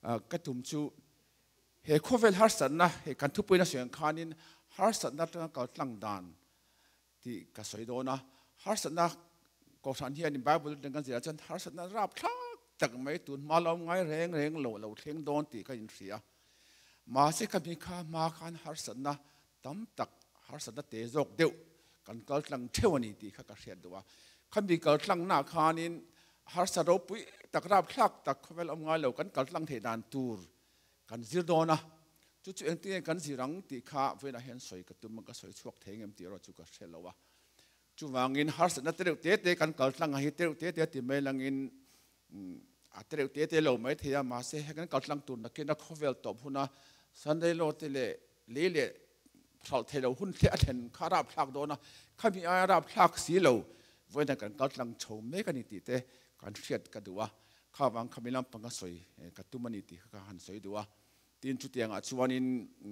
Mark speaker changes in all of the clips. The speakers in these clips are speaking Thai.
Speaker 1: กระตุ้มชูเฮโคเวลฮาร์สันนะเฮกันทุบไปนะเสียงคานินฮาร์สันนะตั้งแต่ตั้งดานที่กษัตริย์โดนะฮาร์สันนะก็สันเฮียนในไบเบิลดังกันเสียจนฮาร์สันนะรับทักตักไม่ตุนมาลองไงแรงเหล่าเทียงโดนตีก็ยินเสียมาสิกับมีข้ามาขันฮาร์สันนะตั้มตักฮาร์สันนะเตะจกเดียวกันก็ตั้งเทวนีตีข้าก็เสียดูว่าขันมีก็ตั้งหน้าคานินฮาร์สันเราปุยตักรับทักตักเขาเวลาไงเหล่ากันก็ตั้งเทดานตูร์กันจีโดนะจุดเองที่กันจีรังตีข้าเวลาเห็นสวยกระตุ้มมันก็สวยช่วงเทงเอ็มตีเราจุกเสร็จแล้ววะจู่วางินฮาร์สันนะเตะเตะกันก็ตั้งให้เตะที่ไม่ลังอินเตะเตะเราไม่เทียมาเสียกันก็ตั้งตุนนักเก็ตนักเขาเวลตบหุ่นนะสันเดโลเตเลเล่เราเทเราหุ่นเทียเห็นข้ารับทักโดนะข้ามีอารับทักสีเราเวลากันก็ตั้งโฉมไม่กันนี่ตีเตะกันเสียดกันดูว่าข้าวางขมิ้นลำปังก็สวยกระตุ้มมันนี่ตีข้าหันสวยดูว่าตีนจุดยังอ่ะชวนนี่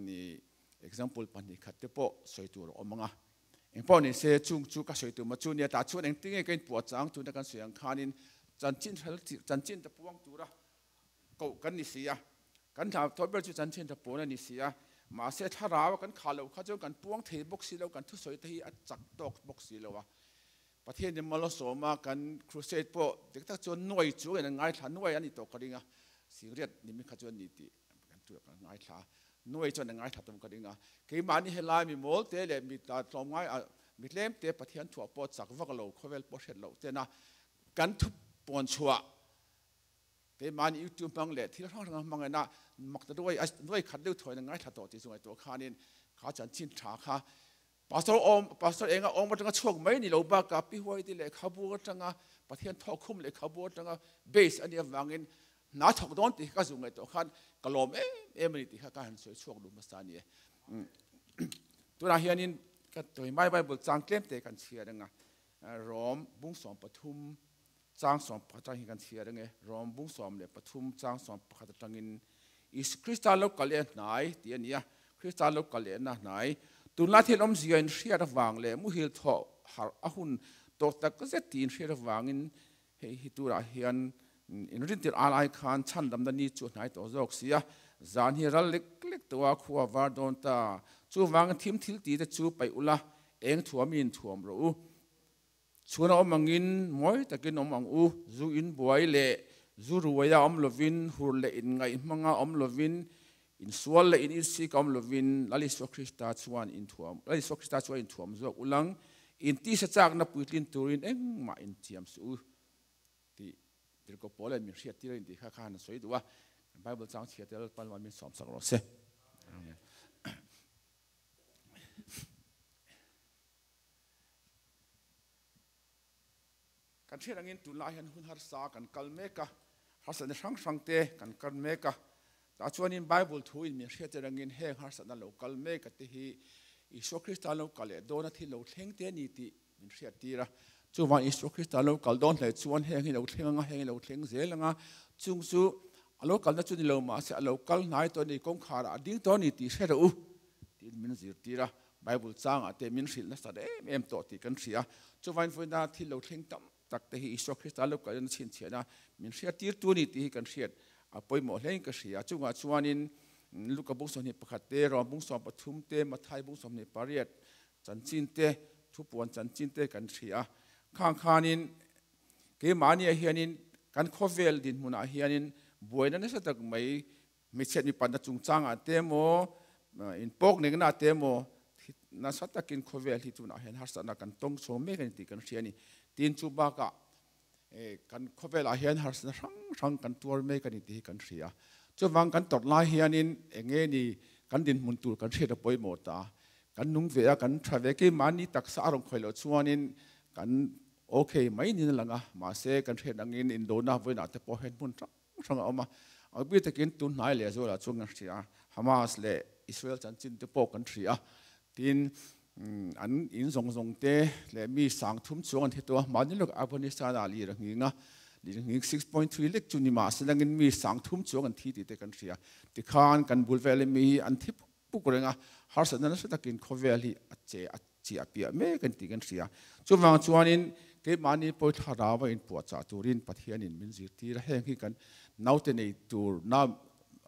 Speaker 1: example ปันนี่ขัดเตปโสวยตัวเราอมังอ่ะเองพอนี่เสียจุก็สวยตัวมาจุเนี่ยแต่ชวนเองติ้งเองปวดจังจุนกันสวยอย่างขานินจันจินตะปวงตัวละกูกันนี่เสียกันถ้าทบจุจันจินตะปวงนี่เสียมาเสียท่าราวกันขาเราเขาจะกันปวงเทบกสีเรากันทุสวยที่จักตกบกสีเราวะประเทศนี้มาลสมากันครูเซตโปเด็กถ้าจนหน่วยจู่กันง่ายถ้าหน่วยอันนี้ตกกระดิ่งอ่ะสิ่งเรียดนี่มีขจรนิติกันตัวกันง่ายถ้าหน่วยจนง่ายถ้าตรงกระดิ่งอ่ะกี่มันนี่เฮลายมีโมลเตเลมีตาตรงง่ายมีเล่มเตประเทศถั่วปอดสักวักเราเขาเวลปอดเสร็จเราเจนะกันทุบปอนชัวแต่มันยูทูบมังเล่ที่เราทำมังเงินนะมักจะด้วยขัดเดือดถอยง่ายถ้าตัวที่สมัยตัวข้านี่ข้าจันชินชาข้าภาษาเององมาจังช่วงไม่นี่เราบ้ากับพี่หัวที่เล็กขบวนจังประเทศทอคุ้มเล็กขบวนจังเบสอันนี้วางเงินน้าถกโดนที่ก็สูงไงตัวขันกลมมันที่ข้าการสวยช่วงดูมาสานี่ตัวนาเฮียนี่ก็ตัวไม่ไปบุกจังเกล้มเตะกันเชียร์ดังรอมบุ้งสอมปทุมจางสอมพัฒนากันเชียร์ดังรอมบุ้งสอมเนี่ยปทุมจางสอมพัฒนาเงินอิสคริสตัลโลกกาเลนไหนที่อันนี้คริสตัลโลกกาเลนไหนตุลาที่ล้มเสียนเสียระวังเลยมุฮิลทอหาอาหุนตัวตะก็จะตีนเสียระวังอินฮิตุระเฮียนอินรินติอาไลคันชันดำดันนี้จุดไหนตัวจอกเสียจานฮิรัลเล็กตัวขัววาร์ดอนตาจูวังทิมทิลตีแต่จูไปอุละเองถั่วมีนถั่วมรู้ชวนอมังอินมวยตะกินอมังอูจูอินบวยเล่จูรวยอมลวินหูเล่อินไงมังอมลวินอินสวลและอินอิสิกอมลวินลลิสวคริสตาชวนอินถ่วมลลิสวคริสตาชวนอินถ่วมจวกอุลังอินที่สัจจ์นับปุตินตูรินเองมาอินเทียมสูที่เด็กก็พอเลยมีเสียที่เราอินที่ข้าขานสวยดูว่าไบเบิลจางเสียที่เราปันวันมีสอมสักรอบเสียการเชื่อดังอินตุลายันหุ่นฮาร์สากันกัลเมกะฮาร์สันช่างเตะกันกัลเมกะแต่ชวนอินไบเบิลทูอินมีเชื่อจะดังอินเฮงฮาร์สันเรากัลเมกะที่อิสโอคริสตัลเรากัลเลโดนที่เราเท่งเตนิติมีเชื่อตีระชวนอิสโอคริสตัลเรากัลโดนเลยชวนเฮงเราเท่งเฮงเราเท่งเซลงะจุงซูเรากัลนั่นจุดเรามาเสียเรากัลนายตัวนี้กงขาระดิ้งตัวนี้ตีเชื่อเราตีมินซิร์ตีระไบเบิลจางแต่มินซิลนั่นแสดงเอ็มตัวตีกันเสียชวนฟินดาที่เราเท่งตั้มตักแต่อิสโอคริสตัลเรากัลนั่นชินเสียนะมินเสียตีตัวนี้ตีกันเสียปอยหมดเลยก็เสียจุงชวนอินลูกกับบุษสนิปขัดเตะรอบุษสปฐุมเตะมาไทยบุษสนิปารีตจันจินเตะทุบวันจันจินเตะกันเสียข้างขานินเกี่ยมานี่เฮียนินกันโคเวลดินมุนาเฮียนินบวยนั่นสักไม่เช็ดมีปันตะจุงจังอ่ะเตะโมอินปอกหนึ่งน่ะเตะโมน่าสักกินโคเวลที่ตุนาเห็นฮัสนากันตรงโซเมกันตีกันเสียนี่ตีนจูบากะกันโคเวลาเฮียนฮัสนาช่างกันตัวเมกันตีกันเสียจะวางกันตดลายเฮียนินเองนี่กันดินมุนตูกันเสียปอยหมดตากันนุ่งเวียกันทราเวกิมันนี่ตักสารองคอยเราชวนนินกันโอเคไม่นี่นั่นละมาเสกันเสียดังอินโดนาเวนัตพอเห็นมุนช่างเอามาเอาไปตะกินตุนไหนเลยส่วนละช่วงนั้นเสียฮามาสเลยอิสราเอลจันจินตะปอกันเสียทีนอันอินทรงเตะเลยมีสังทุ่มช่วงที่ตัวมันนี่ลูกอัฟกานิสถานอะไรอย่างงี้นะลิง6.3 เล็กจุนิมาสดังอินมีสังทุ่มช่วงที่ติดกันเสียที่ข้านกันบุลเวลมีอันที่ปุ๊กเรื่องฮาร์สันนั้นสุดท้ายกินโคเวลีอัจเจอปีเมกันติกันเสียช่วงชวนอินเก็บมันนี่ปอยทาราวอินปวดจ่าตูรินปัทยานินมินจิตีระแห่งที่กันนาวเตนีตูร์น้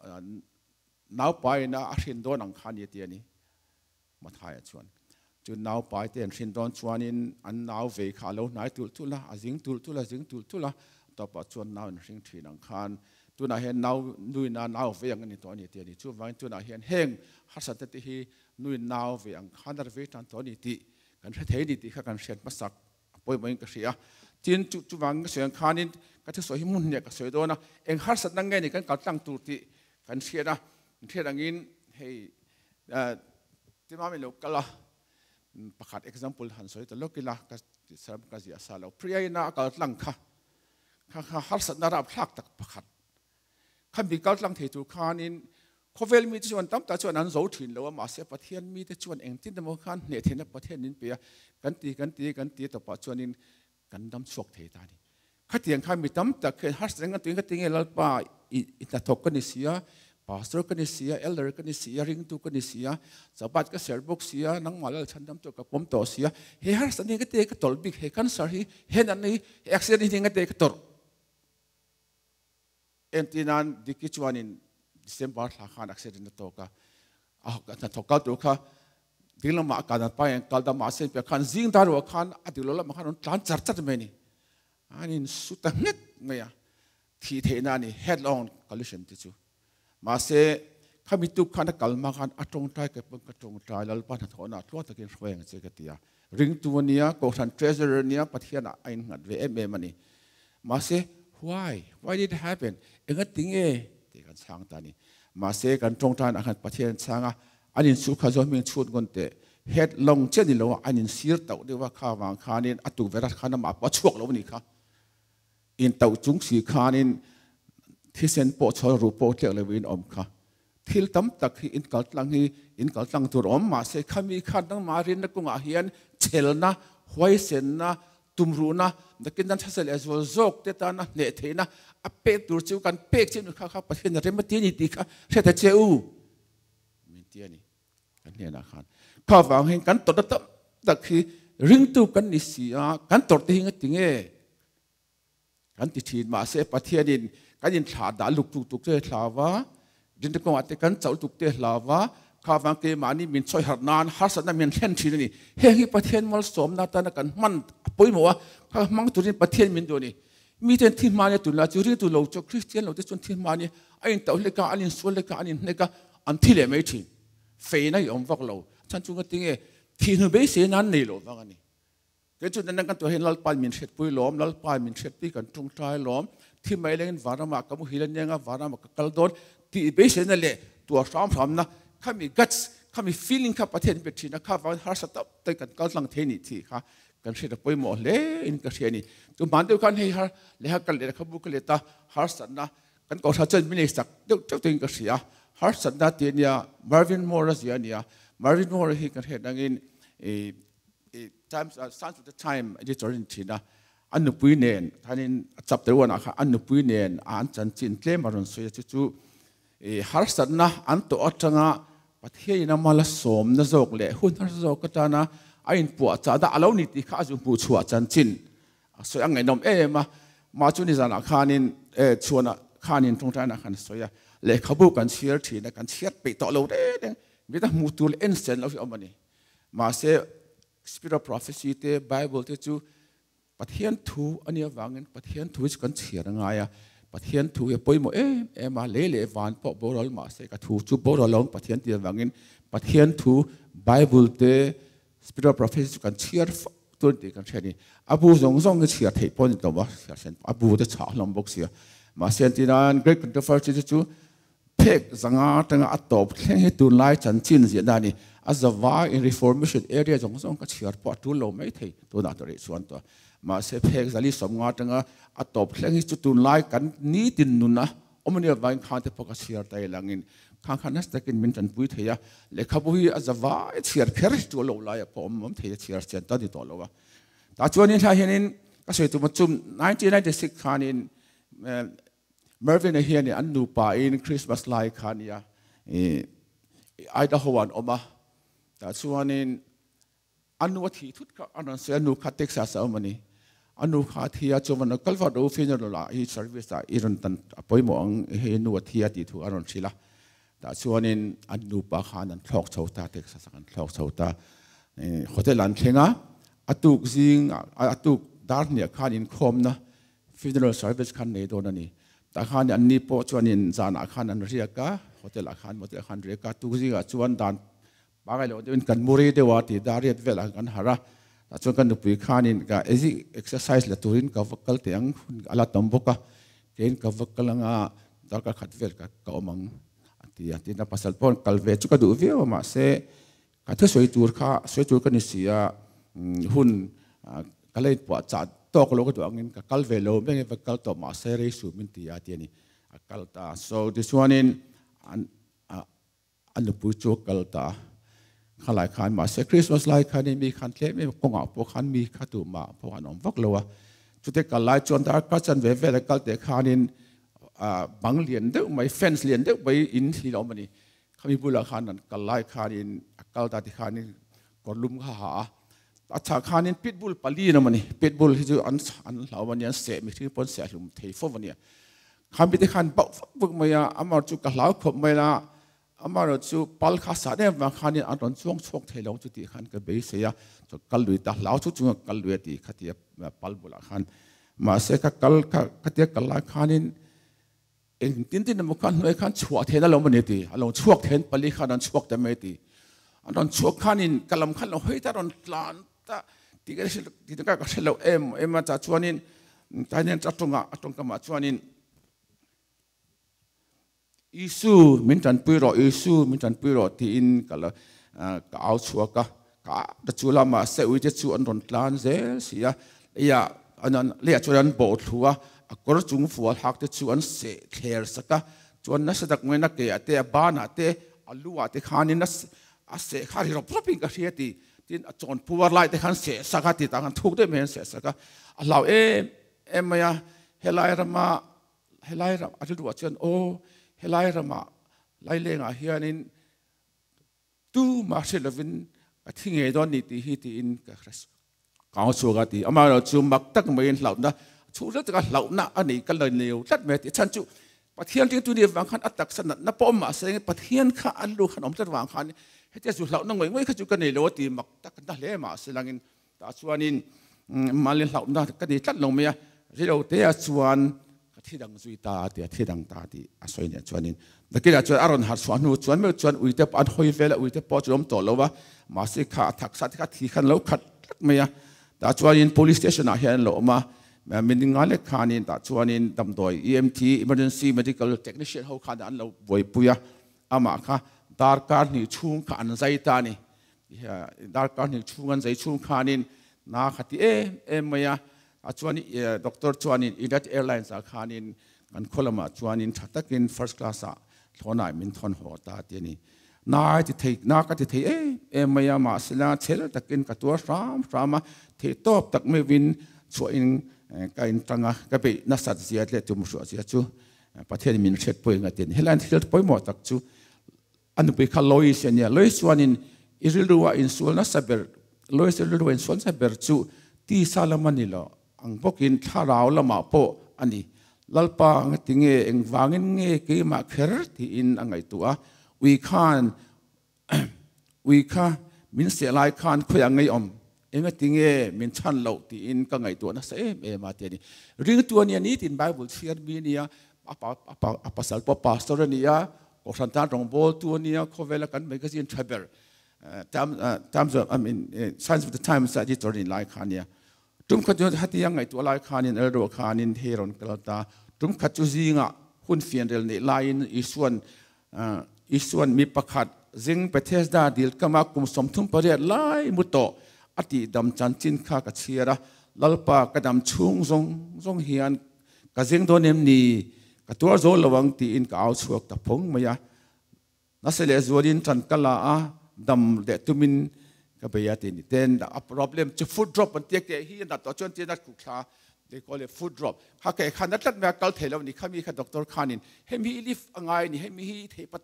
Speaker 1: nau pai na a hrin don ang khan ye ti ani ma thai chuan chu nau pai ten hrin don chuan in an nau ve kha lo nai tul tula azing tul tula zing tul tula to pa chuan nau in hring thin ang khan tu na hen nau nui na nau ve ang ni to ni ti ani chu wang tu na hen heng har sa te hi nui nau ve ang khan dar ve tan to ni ti kan thei ni ti kha kan shet masak poi mai ka sia tin chu wang siang khan in ka thu so hi mun ne ka soi do na eng har sat nang nge ni kan ka tlang tu ti kan sia na thian angin hei ti ma me lo kala pakhat example han soi to lokila ka sam ka zia sa lo priya na ka tlang kha har sat na ra phak tak pakhat khan bi ka tlang thei tu khan in khovel mi chuan tam ta chuan an zo thin lo ma se pathian mi te chuan eng tin mo khan ne thena pathian nin pe kan ti to pa chuan in kan dam chok thei ta ni khatiang khan mi tam ta khe har seng tu ka tinge lal pa ita thok ka ni sia pastor ka ni sia elder ka ni sia ring tu ka ni sia sabat ka share box sia nang malal chandam to ka pom to sia he har san ni ka te ka tol big he kan sar hi hen an ni accident ni ka te ka tor entinan dikki chuan in December la khan accident to ka ka thokal tu kha dinglam ma ka na pa yang kal da ma sen pe khan jing dar wa khan adilo la ma khan tlan char char me ni anin suta net me ya thi the na ni head on collision ti chu ma se khami tu khan kal ma khan atong tai ke pang ka tong tai lal pa na thona tlo ta kin hroeng che ka tia ring tu nia ko than treasurer nia pathiana ain ngat ve em mani ma se why did it happen enga tinge kan sang ta ni ma se kan tong tan akhan pathian changa anin su kha zo min chut gon te head long chen ni lo anin sir tau de wa kha wang khanin atu vera khana ma pa chuak lo ni kha in tau chung si khanin thisen po chol ru po tlek le win om kha thil tam tak hi in kal tlang tur om ma se khami khan nang ma rin na kunga hian chelna hoi sen na tumruna dakin dan thasel as well zok te ta na ne theina a pe tur chu kan pek chin kha pathian re ma ti ni ti kha the ta cheu min ti ani kan ne na khan kha wang hin kan to ta tak hi ring tu kan ni sia kan tor te hinga tinge kan ti thin ma se pathian in kan in thla da luk tuk te thlawa din te ko ate kan chau tuk te hlawa kha wang ke mani min choi har nan har sa na min thlen thin ni he hi pathian mol som na ta na kan man poi mo kha mang turin pathian min do ni mi ten thi mani tu la churi tu lo cho christian lo te chun thi mani ain tau le ka anin sol le ka anin ne ka an thi le mai thi fe na yom vak lo chan chu ga tinge thi nu be se nan nei lo wang ani ke chu nan kan to hen lal pal min shet pui lom lal pal min shet pi kan tung trai lom thi mai len varama ka mu hilan nga varama ka kal don ti be se na le tu ram na khami guts khami feeling kha pathian be thina kha van har sa tap te kan kal lang the ni thi kha kan se da poi mo le in ka se ni tu man de kan he har le ha kal le kha bu ka le ta har sa na kan ko sa chen mi le sak de chau ting ka sia har sa na ti nia Marvin Morris ya nia Marvin Morris he kan he dang in times sans of the time editor in China an pui nen thanin chapter 1 kha an pui nen an chan chin tle maron so chu har sa na an to atanga pathian na mala som na zok le hun har zok ka ta na ain pu cha da alo ni ti kha ju pu chua chan chin so ang ngai nom ma chu ni zana khanin chuana khanin thong ta na khan so ya le khabu kan share thi na kan share pe to lo de mi ta mu tul en sen lo amani ma se spirit of prophecy te bible te chu pathian thu ania wangin pathian thu kan chiar nga ya pathian thu e poimo ma le van po borol ma se ka thu chu borolong pathian ti wangin pathian thu bible te spirit of prophecy kan chiar tur ti kan chani abu zong zong ke chiar thei pon to ba sen abu te cha lam bok sia ma sen ti nan great controversy chu pek zanga tanga atop thleng he tu lai chan chin zia da ni azawa in reformation area zong zong ka chiar po tu lo mai thei to na to re suan to ma se pek zali som nga tanga atop thleng hi chu tu lai kan ni tin nu na omani vain khan te poka chiar tai langin khanas takin min tan pui theya lekhabu hi azawa chiar kher tu lo la ya pom mom theya chiar chen ta di to lo wa ta chuanin tha hianin ka sei tu machum 1996 khanin Mervyn hian an nu pa in Christmas lai khania Idaho wan oma ta chuanin anu thi thut ka anan se anu kha Texas amani อนุขาเทียจวันกัลฟัดโอฟินอร์ละอีเซอร์วิสต์อีรันตันปอยมองเฮนูเทียติถูอารอนชิละแต่ส่วนนี้อนุปะขานันทอกเสาตาเท็กซัสกันทอกเสาตาโฮเทลลันเชงะอตุกซิงอตุกดาร์เนี่ยขานินคอมนะฟินอร์เซอร์วิสขันในตัวนั้นนี่แต่ขานี่อันนี้พอส่วนนี้จานอาคารนันเรียกะโฮเทลอาคารโฮเทลอาคารเรียกะตุกซิงส่วนด้านบางอย่างเราเป็นกันมุรีเดวาติดารีดเวลากันหาระส่วนกันดูปีขานินก็เอซิเอ็กซ์ไซส์ละตัวรินกับวักลเตียงอาลาตัมบุกะเกณฑ์กับวักลงาดาร์กขัดเวลกับเก่ามังที่นับภาษาปอนกัลเวจุกดูวิวมาเสกัดสวยจูร์ข้าสวยจูร์กันนิสยาหุ่นกัลเลยปวดจัดโตกโลกตัวเงินกัลเวโลไม่เงี้ยกัลตัวมาเสเรสูมินตีอาที่นี่กัลตา so this one in อันดูจูกัลตาข้าหลายขันมาเสคริสต์มาสหลายขันนี่มีขันเล็กไม่กงอ่ะพวกขันมีขัดตัวมาพวกขันอมวักโลวะจุดเด็กกัลไลจวนดาร์กัจันเวเวลกัลเด็กขันนี่บางเลียนเด็กไม่เฟนส์เลียนเด็กไปอินที่เรามันนี่เขามีบุรุษขันนั้นกัลไลขันนี่กัลตาที่ขันนี่กอลุ่มข้าหาอาชาขันนี่ปิดบุลปลีนะมันนี่ปิดบุลที่จะอันเราวันนี้เสียมีที่ปนเสียหลุมเทฟวันนี้ขันปิดขันบอกฝึกไม่ยาอามาจุกัลลาวขบไม่ละอามาจุปัลข้าสาเนี่ยบางขันนี่อันตอนช่วงเทลงจุดที่ขันก็เบสเสียจุกัลลุยตาลาวจุดกัลลุยที่ขัดเทียบปัลบุรุษขันมาเสกกัลขัดเทียกัลไลขันนี่เองตินตินมันกันเลยขันชั่วเทนเราไม่ดีอารมณ์ชั่วเทนปลีขันนั้นชั่วแต่ไม่ดีอันนั้นชั่วขันนี่กลัมขันเราเฮ้ยแต่ตอนหลานแต่ที่ก็ที่ก็ก็เราเอ็มมาจากชั่วนี่ใจเนี่ยจะตรงกับมาชั่วนี่อิสุมินจันปุยรออิสุมินจันปุยรอที่อินก็เราก็เอาชั่วก็แต่ชั่วเรามาเสวยจะชั่วอันตอนหลานเสียอันนั้นเรียกชั่วนั้นโบดหัวก็รู้จุงฝัวหักจะชวนเสกเคร์สักชวนนักแสดงไม่นักเกะเตะบ้านเตะอัลลูเตะขานินัสเสกขาที่เราพลบิงกันเทียตีที่จวนผู้ว่าไล่เตะขันเสกสักที่ต่างกันทุกได้ไม่เห็นเสกสักเราไม่ยาเฮลัยรามาอาจจะดูว่าเช่นโอเฮลัยรามาไล่เลี้ยงเฮียนินตู้มาเชลวินที่เงยดอนนี่ที่ฮิติอินกับคริสก้าวชัวกันที่อามาเราจูมักตักไม่เห็นเหล่านั้นชูรัตกันเหล่านั้นอันนี้ก็เลยเลี้ยวรัดเมติฉันจูปะเทียนที่ตัวเดียววางขันอัตตักสนัดนับปอมมาเสงปะเทียนข้าอันลูกขนมจัดวางขันให้เจ้าสุเหล่านั้นไม่ขจูกันในโลตีมักตักกันได้เลยมาเสลังอินตาชวนินมาเลี้ยเหล่านั้นก็ดีจัดลงเมียที่เราเตะชวนที่ดังสุยตาเตะที่ดังตาที่อาศัยเนี่ยชวนินแต่กิจชวนอารมณ์หาชวนหูชวนไม่ชวนอุยเตปอันหอยเฟลอุยเตปอจุลมโตแล้ววะมาสิข้าทักษะที่ข้าที่ขันแล้วขัดเมียแต่ชวนิน police station เห็นหลอมามินงานเล็กขานินแต่ชวนินดำโดย EMT emergency medical technician เขาขาดันเราไว้ปุยอามาค่ะดาร์การนี่ชุ่มขันใจตานี่ดาร์การนี่ชุ่มกันใจชุ่มขานินนาขัดไม่ยาชวนินด็อกเตอร์ชวนินUnited Airlinesขานินกันคนละมาชวนินชัดตะกิน first class ทนายมินทนหัวตาเตียนี่นาที่เทนาก็ที่เทไม่ยามาสิลาเชลตะกินกับตัวรามเทตบตักไม่วินช่วยการตั้งก็ไปนักสัตว์เสียเลยจุ่มชัวเสียจูประเทศมีเช็ดป่วยกันเต็มเฮลันที่เราป่วยหมดตักจูอันนี้ไปข้าลอยเสียเนี่ยลอยส่วนนี้อิริลัวอินส่วนนั้นสับเบอร์ลอยส่วนลัวอินส่วนสับเบอร์จูที่ซาลามันนี่ละอังพวกอินท่าราวละมาโปอันนี้ลัลปะติงเองวางเงี้ยกี่มาเคร์ที่อินอังไงตัววิคานมินเสียลายคานคุยอังไงอมเองติงมินชันเหล่าที่อินก็ไงตัวนะเสียมาเทียนี่เรื่องตัวนี้นี่ที่ไบเบิลเชียร์มีเนี่ยอาปัสสาวะปาสตอร์เนี่ยก็สันตานรองบอลตัวเนี่ยเขาเวลากันแมกกาซีนทรัพย์Times of I mean Signs of the Times ที่ตัวนี้ลายคานเนี่ยจุ่มขัดจุดฮัตยังไงตัวลายคานินรัวคานินเฮรอนกลตาจุ่มขัดจุดซิงะหุ่นเฟียนเดลนี่ลายอิส่วนมีประคัดซิงประเทศดาดิลกามาคุมสมทุมประเทศลายมุตโตอติดำจันจินข้ากัเชียระลัลปากระดำชุงทรงเฮียนกซิงโดนเอ็มนีกตัวโจระวังตีอินกเอาชวกตะพงมายานัสเลสวดินจันกลาดำเดตุมินก็ไปยาตินี่เต้นอัป problem จะ food drop มันเตียกเตียฮีนัดต่อจนเตียนัดกุกขาthey call it food drop หากแค่ขันนัดแม่กัลเทลนี่ข้ามีข้าด็อกเตอร์ขานินให้มีลิฟอังไงนี่ให้มีเทปโตไป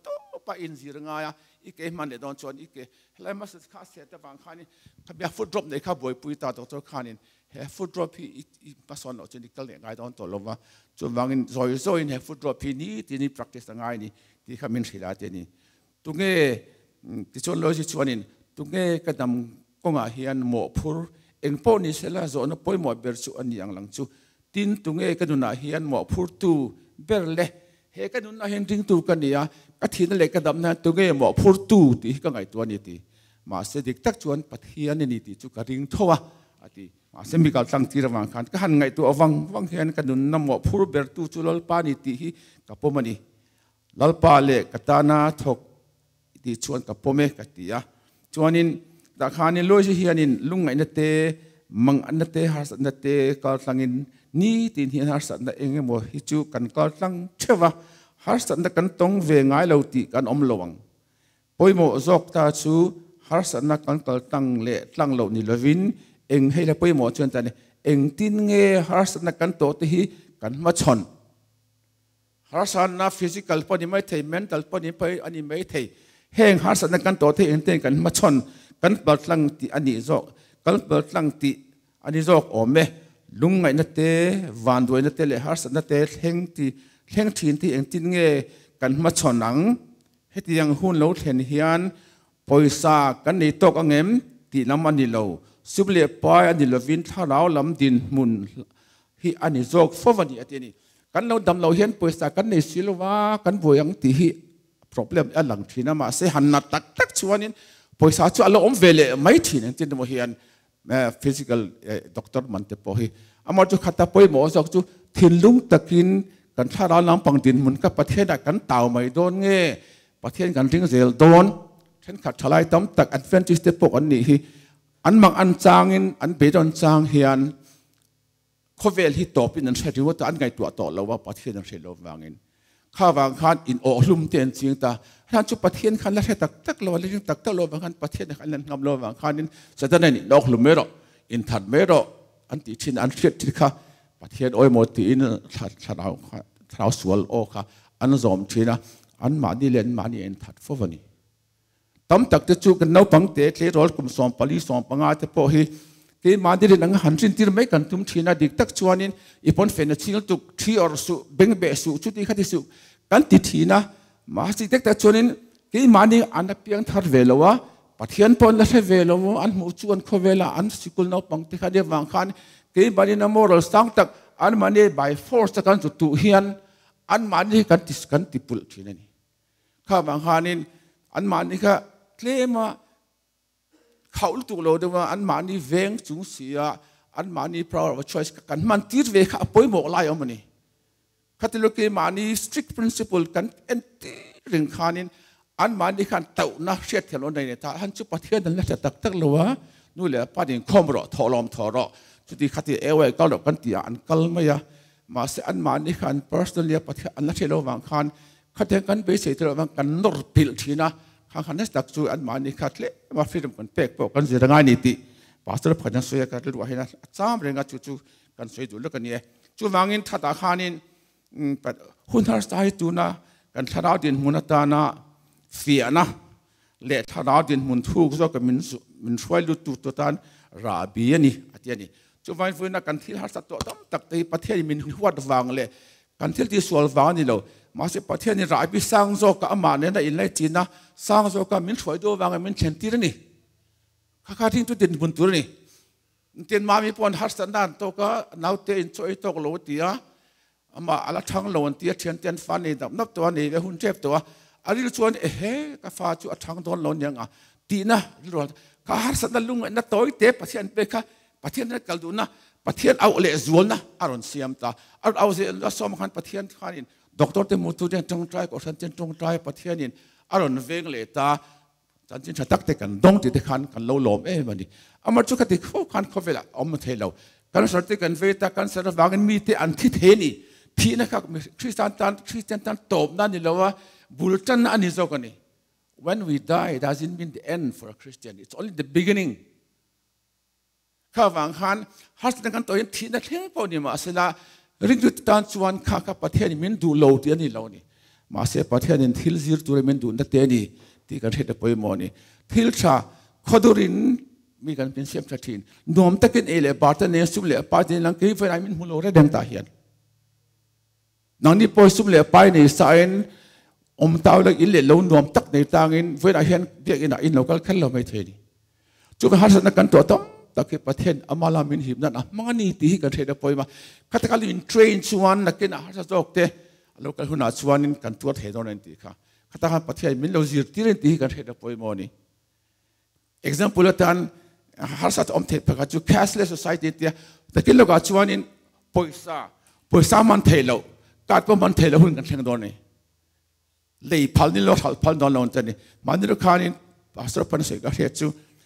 Speaker 1: pa in zir nga ya ike man le don chon ike helai mas kha se ta bang khani khabia foot drop nei kha boi pui ta doctor khanin he foot drop hi pason no chen dikal le ngai don to lova chu wangin zoi he foot drop hi ni ti ni practice ngai ni ti khamin thila te ni tunge ti chon lo si chuanin tunge kadam konga hian mo phur engpo ni sela zo na poi mo ber chu ani ang lang chu tin tunge kaduna hian mo phur tu ber le he kaduna hian ding tu kania ka thina le kadam na tunge mo phur tu ti ka ngai tu ani ti ma se dik tak chuan pathian ni ti chu ka ring thowa ati ma se mi kal tang ti rawang khan ka han ngai tu awang hian kadun na mo phur ber tu chu lol pa ni ti hi ka pomani lal pa le katana thok ti chuan ka pome ka ti ya chuanin da khanin loi si hianin lungai na te mang an na te har san na te kal tangin ni tin hian har san na enge mo hi chu kan kal tang thewa har san na kan tong ve ngai lo ti kan om lowang poimo zok ta chu har san na kan kal tang le tlang lo ni lovin eng hela poimo chuan ta ne eng tin nge har san na kan to te hi kan ma chon har san na physical poni mai thei mental poni pai ani mai thei heng har san na kan to te eng te kan ma chon kan bal tlang ti ani zok kan bal tlang ti ani zok ome lungai na te van doi na te le har san na te thleng thin ti eng tin nge kan ma chonang heti yang hun lo thlen hian poisa kan nei tok angem ti lam ani lo suble pai ani lovin tharau lam din mun hi ani zok fowani atini kan lo dam lo hian poisa kan nei silwa kan boyang ti hi problem alang thina ma se han na tak tak chuanin poisa chu alo om vele mai thin tin mo hian physical doctor man te po hi amar chu khata poi mo zok chu thinlung takin kan thara lam pang din mun ka pathena kan taw mai don nge pathen kan ring zel don then khat thalai tam tak advantage te po an ni hi an mang an changin an be don chang hian khovel hi topin an thari wa ta an ngai tu to lawa pathen an thelo wangin khawang khan in o hlum ten ching ta han chu pathian khan la tak tak lo le tak tak lo wang khan pathian khan lan ngam lo wang khanin sadana ni nok hlum mero in that mero an ti thin an thiet thi kha pathian oi mo ti in tharau sual o kha an zom thina an ma ni len ma ni in that fowani tam tak te chu kan no pang te tle rol kum som pali som panga te po hi ke ma ni len ang han thin tir mai kan tum thina dik tak chuanin ipon fen chil tu thi or su beng be su chu ti khati su kan ti thina ma si tek ta chuanin ke ma ni an piang thar velowa pathian pon la se velowo an mu chu an khovela an sikul no pang te khade wang khan ke bani na moral sang tak an mani by force ta kan tu hian an mani kan tis kan tipul thina ni kha wang khanin an mani kha klema khaul tu lo dewa an mani veng chung sia an mani power of choice kan man tir ve kha poi mo lai omani khatilo ke mani strict principle kan enti ring khanin an mani khan tau na shet thelo nei ne ta han chu pathian dan la tak tak lowa nu le padin khomro tholom thoro chuti khati ewe kal kan tia an kal maya ma se an mani khan personally pathian an la thelo wang khan khate kan be se thelo wang kan nor pil thina khan tak chu an mani khatle ma freedom kan pek po kan zira ngai ni ti pastor phajan soya ka lu hina cham renga chu kan soi du lo kan ye chu wangin thata khanin pat hun har sai tu na kan thara din munata na fiana le thara din mun thu zo ka min shwai lu tu tan rabi ani atiani chu vai fu na kan thil har sa to tam tak te pathian min huat wang le kan thil ti sol wang ni lo ma se pathian ni rabi sang zo ka ama ne na in lai china sang zo ka min shwai do wang min chen ti ni kha thing tu tin bun tur ni tin ma mi pon har san dan to ka nau te in choi tok lo tia ama ala thang lo an tia chen ten fan ni dam nap to ni le hun chep to ari lu chuan he ka fa chu athang don lo nyang a ti na ro ka har san da lung na toy te pathian pe kha pathian na kal du na pathian au le zual na aron siam ta ar au se la som khan pathian khanin doctor te mu tu den tong trai ko san ten tong trai pathianin aron veng le ta chan chin thatak te kan dong ti te khan kan lo lom e mani amar chu khati kho khan khovela om thelo kan sarte kan ve ta kan sar wagen mi te an thi the ni thi na kha christian tan top na ni lawa bultan ani zokani when we die it doesn't mean the end for a Christian it's only the beginning kha wang khan har san kan to yin thi na thleng po ni ma asela ring tu tan chuan kha pathian min du lo ti ani lo ni มาเสพประเทศนี้ทิลซิร์ตัวเรมินดูนักเตนี่ที่กันเห็นไปมอนี่ทิลชาขดุรินมีกันเป็นเสียมชัดทินนวมตะกินเอเล่ปาร์ตเนสุมเล่ปาร์ตเนลังกีไฟไอมินมุโลเรดังตาเฮียนนังนี่พอสุมเล่ไปนี่สายนตาวลักอินเล่ลนวมตักในต่างอินไฟไอเฮียนเดียกินอินเราก็ขั้นเราไม่เท่นี่จุดหัศนกันตัวต้อมตะกี้ประเทศอามาลามินหิบนั่นมังนี่ที่กันเห็นไปมาคัตการินเทรนชวนนักกินหัศจกเตเราก็หุ่นชวนนินกันตัวเห็นตรงนั้นที่ค่ะคัตการประเทศมินเราจีร์ที่เรนที่กันเห็นไปมานี่ example ละท่านหัศจอมเทปก็จู cashless society ที่ตะกี้เราก็ชวนนินปอยซามันเทโลการพมันเทโลหุ่นกันเห็นตรงนี้เลยพัลนี่เราพัลนอนลงจันนี่มันนี่เราขานินภาษาพันธุ์สิ่งก็เรียกจู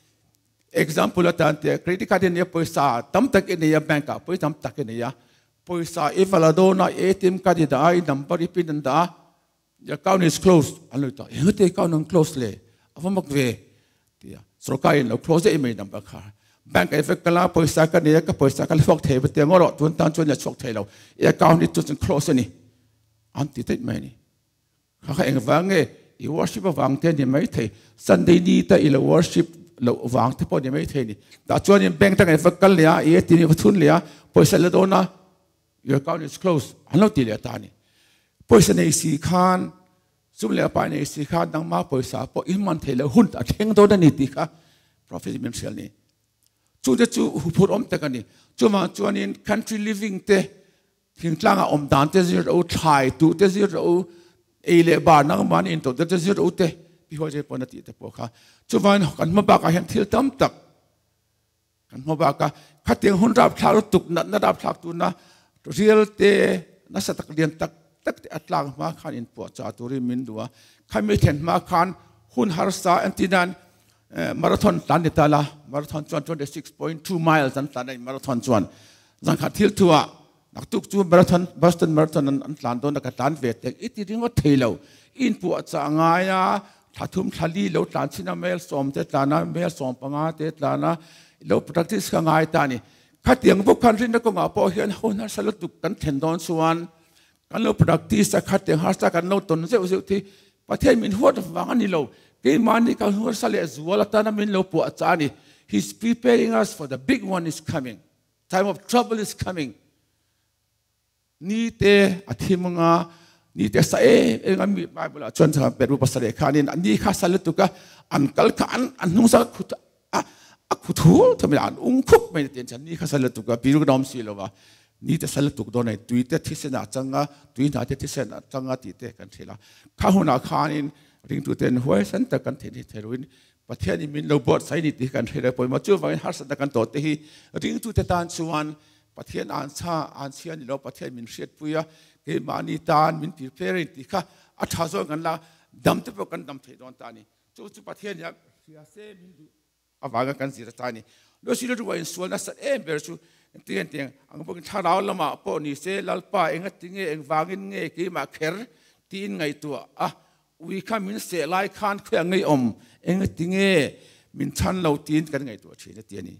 Speaker 1: example ละท่านที่ credit card เนี่ยปอยซาตั้มตักเนี่ยแบงก์ปอยตั้มตักเนี่ยปอยซาอีฟลาโดน่าATM การ์ดได้ number อีพินได้ account is closed อันนี้ต่อเฮ้ยที่ account นั้น close เลยอาฟังบอกเว้ยที่สุดท้ายเรา close ได้ไม่ number ค่ะ bank เอฟเฟกต์กันละปอยซากันเนี่ยก็ปอยซากันฟอกเทปเตียงก็รอจนตอนจนจะชกเทเรา account นี้จน close นี่อันที่ติดไหมนี่เขาเองฟังเงี้ย worship ฟังเทียนยังไม่เท Sunday นี้แต่อี worship เราวางที่พอดีไม่เท่นี่แต่ชวนยังแบงค์ตั้งแต่ฟังกันเลยที่นี่ทุนเลยพอเสร็จแล้วโดนนะ your account is closed อันนั้นตีเลยตานี่พอเสร็จในสีขานสุ่มเลยไปในสีขานดังมาพอสาพออิมันเทเลยหุ่นแต่เข่งโดนนี่ตีค่ะ prophet มิเชลนี่จู่จะจู่พูดอมแต่กันนี่จู่มาชวนนี่ country living เตะทิ้งกลางอมดานเตะจะเอาชายตู่เตะจะเอาเอเล่บาร์นักมันอินโตเตะจะเอาเตะพี่พ่อจะปนติแต่พวกเขาจุวันกันมาบอกกันที่ตั้มตักกันมาบอกกันขัดเตียงหุ่นรับทารุตุกนัดรับทาตุนะเรียลเตนัสตักเรียนตักอัตลางมาขันอินปวดจาตุริมินดัวขันไม่เห็นมาขันหุ่นฮาร์สาอันที่นั้นมาราธอนตันเดตาลามาราธอนจวน26.2 miles ตันตันในมาราธอนจวนจังขัดทิลทัวนักตุกจูมาราธอนบอสตันมาราธอนอันตันโดนนักตันเวทอิติริงว่าเทเลวอินปวดจางายนะถ้าทุ่มทะลีเราตานชินาเมลสอมเตตานะเมลสอมปังอาเตตานะเรา practice กันง่ายตานี่ขัดยังพวกคันรินนักงาพอเห็นคนนั้นสลัดตุกันเทนดอนส่วนกันเรา practice ขัดยังหาสักกันเราตนเสียวที่ประเทศมินหัวฟังนี่เราเกี่ยมันนี่กันหัวสลัดวัวละตานะมินเราปวดจานี่ he's preparing us for the big one is coming time of trouble is coming นี่เตอธิมงานี่แต่ใส่เองมีไปบุลาชนทำเป็นรูปสัตว์ขานินอันนี้ข้าสลัดตุกะอันกัลขันอันนุ่งสักขุดขุดหูทำไมอันอุ้งคุกไม่ได้เตียนฉันนี่ข้าสลัดตุกะปีรุกน้อมสิโลวะนี่แต่สลัดตุกโดนในตุยแต่ที่เสนาจังกะตุยนาแต่ที่เสนาจังกะตีเตกันทีละข้าหัวหน้าขานินริงตุเตนหัวสันตะกันทีนี่เทรุนประเทศนี้มีโรบอทใส่นี่ตีกันทีละพอมาจู่ฟังฮัสตะกันโตเตฮีริงตุเตตันชวนประเทศอันซาอันเซียนนี่เราประเทศมินเชียดปุยเกมานิตานมินพิเพริติค่ะอัฐาโซกันละดำเทปกันดำเทดอนตานี่จู่ประเทศเนี่ยเสียเซมินดูอวางกันสิระตานี่โดยสิ่งที่ว่าอินส่วนนั้นสัตเบอร์ชูเตียนอังพวกชาดาวละมาปนี่เซลัลป้าเองติงเองวางินเงกีมาเคร์ตีนไงตัววิคามินเซไลคานเครื่องไงเองติงเงมินชันเราตีนกันไงตัวเชียเตียนี่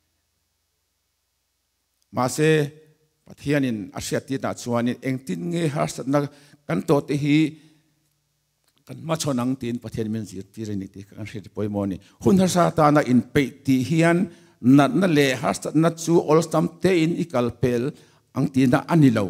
Speaker 1: มาเซประเทศนี้อาเซียตินาชวนนี่เองตินเงฮัสนักกันโตติฮีกันมาชนังตินประเทศมันจีตีเรนิติกันเสียปอยมอนี่หุ่นฮัสตานาอินเปติฮีอันนั่นเลฮัสนัดซูออลสตัมเตอินอิกัลเปลอังตินาอันนิโล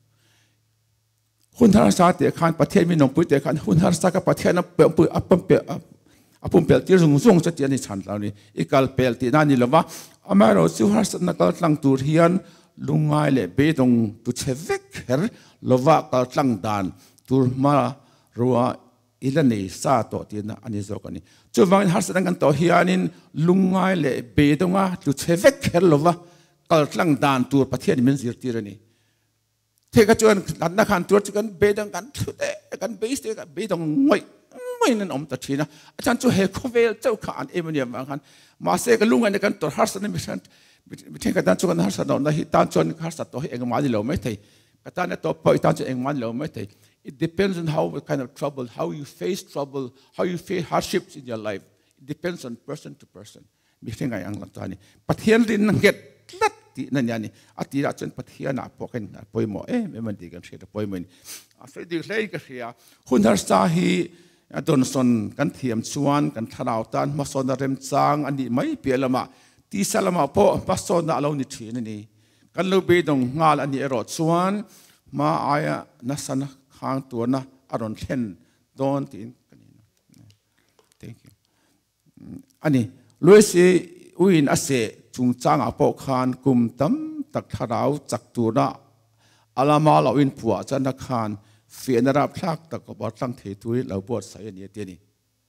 Speaker 1: หุ่นฮัสตาเตขันประเทศมีนงปุยเตขันหุ่นฮัสตากับประเทศนั้นเปลปุยอัปเปลอปุ่มเปลที่รุ่งจะเตียนในชั้นเหล่านี้อิกัลเปลที่นั่นนี่ละว่าอเมริกาซูฮัสนักลังตูเฮียนลุงไงเล่เบตงตุเชเวกเฮร์ลวะกัลตังดานตูมารัวอิเลนีซาโตตีนะอันนี้จกันนี่จู่วันฮัสดังกันต่อเฮียนินลุงไงเล่เบตงอ่ะตุเชเวกเฮร์ลวะกัลตังดานตูประเทศนี้มันสิร์ตีระนี่เทกจวนหลังนักขันตัวจุกันเบตงกันทุเตกันเบสเตกันเบตงไม่นั่นอมตัดทีนะอาจารย์จู่เฮโคเวลเจ้าขานเอเมเนียมกันมาเสกลุงไงกันตัวฮัสนี่ไม่ใช่ไม่ใช่กันจวนฮัสดอนนะฮิตานจวนฮัสตัวเองมาดิโลไม่ใช่กันเนี่ยตัวปอยตานจวนเองมาดิโลไม่ใช่ it depends on how kind of trouble how you face trouble how you face hardships in your life it depends on person to person ไม่ใช่ไงอังหลังตานี่ประเทศดินนังเกตลัด ti nan yani ati ra chen pathia na poken poimo me man ti kan theta poimo so di hlei ka hria hun har sa hi adon son kan thiam chuan kan tharau tan ma son rem chang ani mai pelama ti salama po pason na lo ni thin ni kan lo be dong ngal ani ero chuan ma aya na sana khang tu na aron thlen don tin kanina thank you ani loisi uin ase chung chang apo khan kum tam tak tharau chak tu na alama lo in puwa chan na khan fianara plak tak ko tlang the tu lo bot sai ani te ni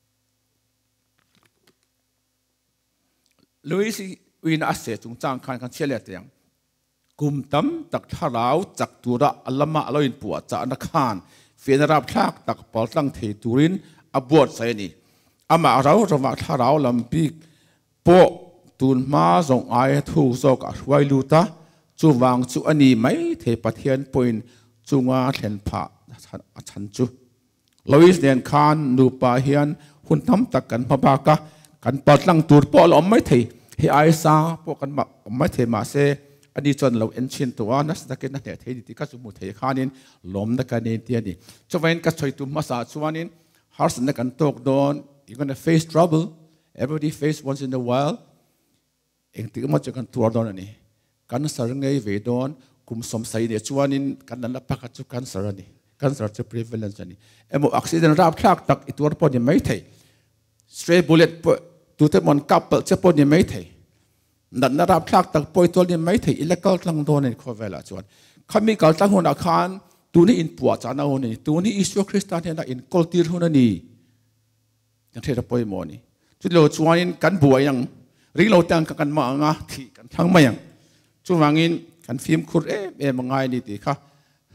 Speaker 1: loisi uin ase chung chang khan kan chele tiang kum tam tak tharau chak tu ra alama lo in puwa cha na khan fianara plak tak ko tlang the turin abot sai ani ama rau rawa tharau lampi po tun ma zong ai thu zo ka hwai lu ta chu wang chu ani mai the pathian point chunga thlen pha chan chu lois nen khan nu pa hian hun tam tak kan ma ba ka kan patlang tur po lom mai thei hi ai sa po kan ma mai the ma se ani chon lo en chin to anas da ken na the thei ti ka chu mu thei khanin lom da ka ne ti ani chuwen ka choi tu ma sa chuanin hars na kan tok don you're going to face trouble everybody face once in a while eng ti ma chakan tur don ani kan sar ngai ve don kum som sai ne chuanin kan na pa ka chu kan sar ani kan sar chu prevalence ani emo accident rap thak tak itur po ni mai thei stray bullet tu te mon couple che po ni mai thei nan na rap thak tak poi tol ni mai thei illegal tlang don ni khovela chuan khami kal tlang hun akhan tu ni in puwa cha na hun ni tu ni isu christian na in kultir hun ani yang thera poi mo ni chu lo chuanin kan buayang ring lo tang kan ma nga thi kan thang mayang chu wangin kan film khur e mangai ni ti kha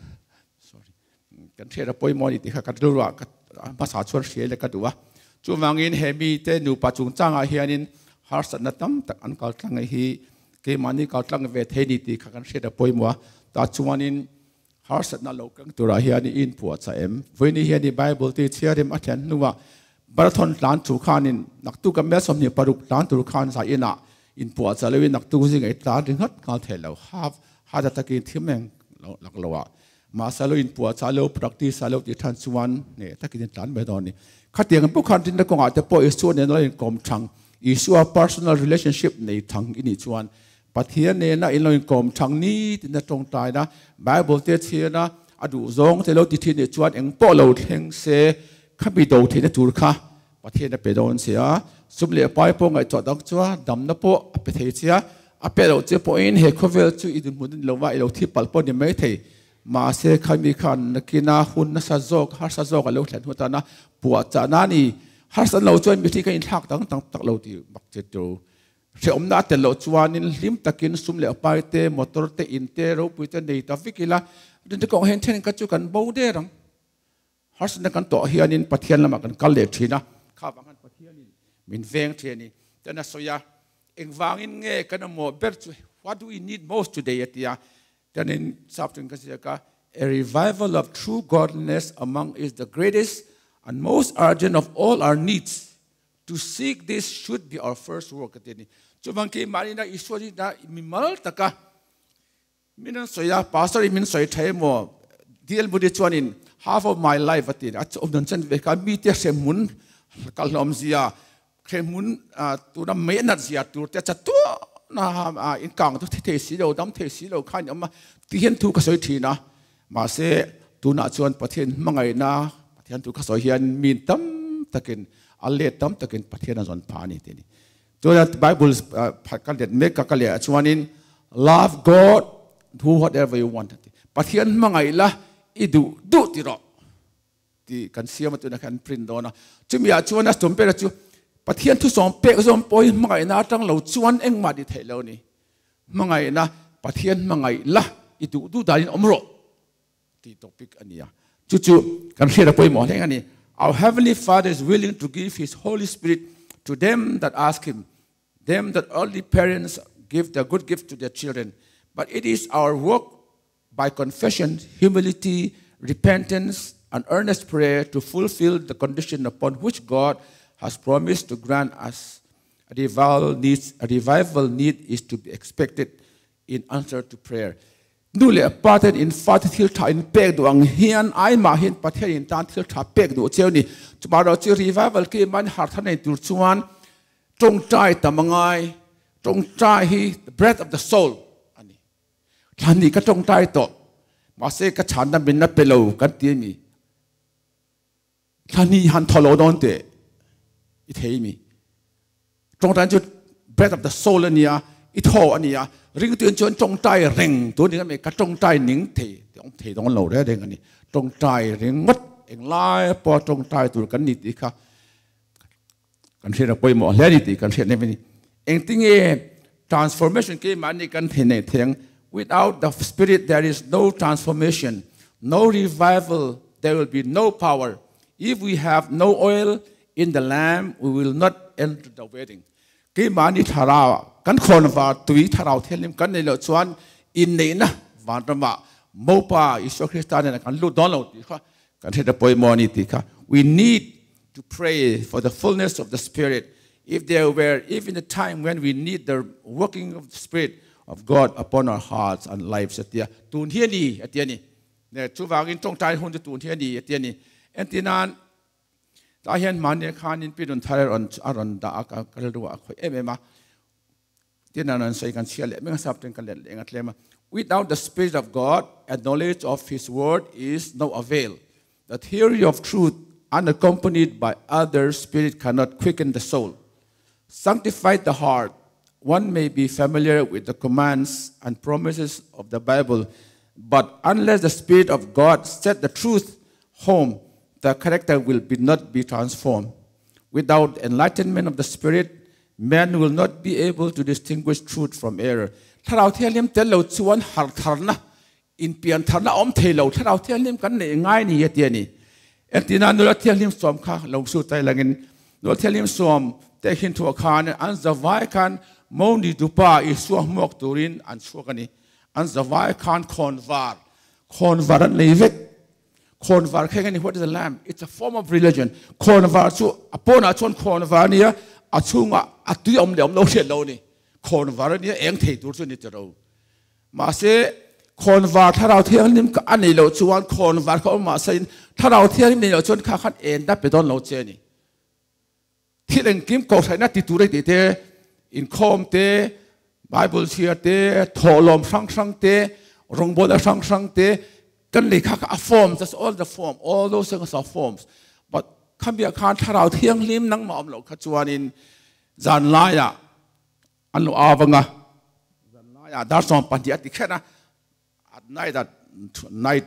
Speaker 1: sorry kan thera poi mo ni ti kha kan ruwa ma sa chuar hrial le ka duwa chu wangin hemi te nu pa chung changa hianin har sat na tam tak an kal tlang hi ke mani kal tlang ve the ni ti kha kan thera poi mo ta chuanin har sat na lo kang tura hiani in puwa cha em voini hiani bible ti chiarim athan nuwa Barathon lan tu khanin naktu ka me som ni paruk lan tu khan sa ina in puwa cha lewin naktu jing ai tla ring hat kal thelo ha da takin thimeng lak lowa ma salo in puwa cha lo practice salo ti than chuan ne takin tlan me don ni khatiang pu khan tin da ko nga te po isu ne no in kom thang isu a personal relationship nei thang ini chuan pathian ne na in lo in kom thang ni tin da tong tai na bible te china adu zong te lo ti thi ne chuan eng po lo thleng se khabi do the na tur kha pathian na pe don sia sumle pai po ngai cho dak chua dam na po pe the chia a pe lo che po in he khovel chu idun mun lo wa lo thi pal po ni mai thei ma se khami khan nakina hun na sa jok har sa jok lo thlan huta na puwa cha na ni har san lo chuan mi thi ka in thak tang tak lo ti bak che to se om na te lo chuanin lim takin sumle pai te motor te in te ro pu te nei ta fikila din te ko hen then ka chu kan bo de rang har san kan to hianin pathian lama kan kal le thina kha wangan pathianin min veng theni tana soya eng wangin nge kan mo ber chu what do we need most today atia tanin sapting ka a revival of true godliness among is the greatest and most urgent of all our needs to seek this should be our first work atini chubang ke marina iswari da mimal taka minan soya pastor min soy thai mo dial budi chuanin half of my life atin at of don chen ve ka mi te semun kalom zia kremun tu na me na zia tu te cha tu na in kang tu the si lo dam the si lo khan ama ti hen tu ka soi thi na ma se tu na chuan pathian mangai na pathian tu ka soi hian min tam takin alle tam takin pathian zon pha ni te ni to that bible ka let me ka le chuanin love god do whatever you want pathian mangai la idu du ti ro ti kan sia ma tu na kan print do na chumia chuan a stom pe chu pathian thu som pe som poi mangai na tang lo chuan eng ma di thelo ni mangai na pathian mangai la idu du dalin omro ti topic ania chu chu kan share poi mo heng ani our heavenly father is willing to give his holy spirit to them that ask him them that earthly parents give the good gift to their children but it is our work by confession, humility, repentance, and earnest prayer to fulfill the condition upon which God has promised to grant us. A revival need is to be expected in answer to prayer ดูเลยปาเทนอินฟาติทิลทาอินเป็กดวงเฮียนไอมาเห็นปาเทนอินตันทิลทาเป็กดูเจ้านี่จุดมาเราจะรีไวเวลกี่มันหาท่านในตัวชวนตรงใจแต่มังไงตรงใจ the breath of the soul อันนี้ท่านนี้ก็ตรงใจต่อมาเสกฉันนั้นเป็นนับเปล่ากันเตียมีท่านนี้หันทอลโดนเตะอีเทมีตรงใจจุด breath of the soul อันนี้อีทออันนี้ริงตัวจนตรงใจเร่งตัวนี้ก็มีกระตรงใจหนิงเทต้องเทต้องเหล่าได้เด้งอันนี้ตรงใจเร่งมัดเองไล่พอตรงใจตัวกันนิดอีกค่ะกันเชื่อไปหมดแล้วนิดอีกกันเชื่อในนี้เองที่เงี้ย transformation กี่มันนี่กันเห็นในเทียง without the spirit there is no transformation no revival there will be no power if we have no oil in the lamp we will not enter the wedding กี่มันนี่ทารากันคนว่าตุยทาราวเทียนลิมกันในเหล่าชวนอินนี่นะวันธรรมะโมปาอิสระคริสต์เนี่ยกันลุดอนเราดีค่ะกันเทศปอยมอนิติค่ะ we need to pray for the fullness of the Spirit if there were even the time when we need the working of the Spirit of God upon our hearts and lives เตียตูนเทียนี่เตียนี่เนี่ยชูวากินจงใจหุ่นจะตูนเทียนี่เตียนี่เอ็นตินานตาเห็นมันเนี่ยขานินปีนนทารอนอารอนดาอากาศรัวคอยเอ็มมาที่นั่นใส่กันเชื่อเลยไม่งั้นสับเป็นกันเลยเองกันเลยมา without the Spirit of God and knowledge of His word is no avail the theory of truth unaccompanied by other spirit cannot quicken the soul sanctify the heart one may be familiar with the commands and promises of the Bible but unless the Spirit of God set the truth home the character will not be transformed without enlightenment of the Spirit man will not be able to distinguish truth from error ถ้าเราเที่ยวเลี้ยมเต้นเราชวนหักทารนะอินเปลี่ยนทารนะอมเทเราถ้าเราเที่ยวเลี้ยมกันเนี่ยง่ายนี่เดียนี่เอ็นตีนั้นเราเที่ยวเลี้ยมสวมค่ะเราสู้ใจละเงินเราเที่ยวเลี้ยมสวมแต่หินทัวคานอันจะไว้กันมองดีดูป่าอีสัวหมอกตูรินอันชัวกันนี่อันจะไว้กันคอนวาร์ในเวกคอนวาร์แค่กันนี่ what is the lamb it's a form of religion คอนวาร์ชั่วปนชวนคอนวาร์เนี่ยอาช่วงอาตุยอมเดียมเราเสียเรานี่คนวาร์นี่เองเทตัวส่วนนี้จะเรามาเสคนวาร์ถ้าเราเที่ยวนี่ก็อันนี้เราชวนคนวาร์เขามาเสถ้าเราเที่ยวนี่เราชวนข้าขันเอ็นได้ไปโดนเราเจนี่ที่เรื่องกิมก็ใช้นัดติดตัวได้เตะอินคอมเตะไบเบิลเชียเตะทอลมสังเตะรงบอลสังเตะกันเลยข้าก็ forms that's all the form all those things are forms butคำเบียร์คานถ้าเราเที่ยงลิมนั่งมอมเราขจวนินจันลายอันเราอาบังจันลายดาร์สองปัญญาติแค่นะ at night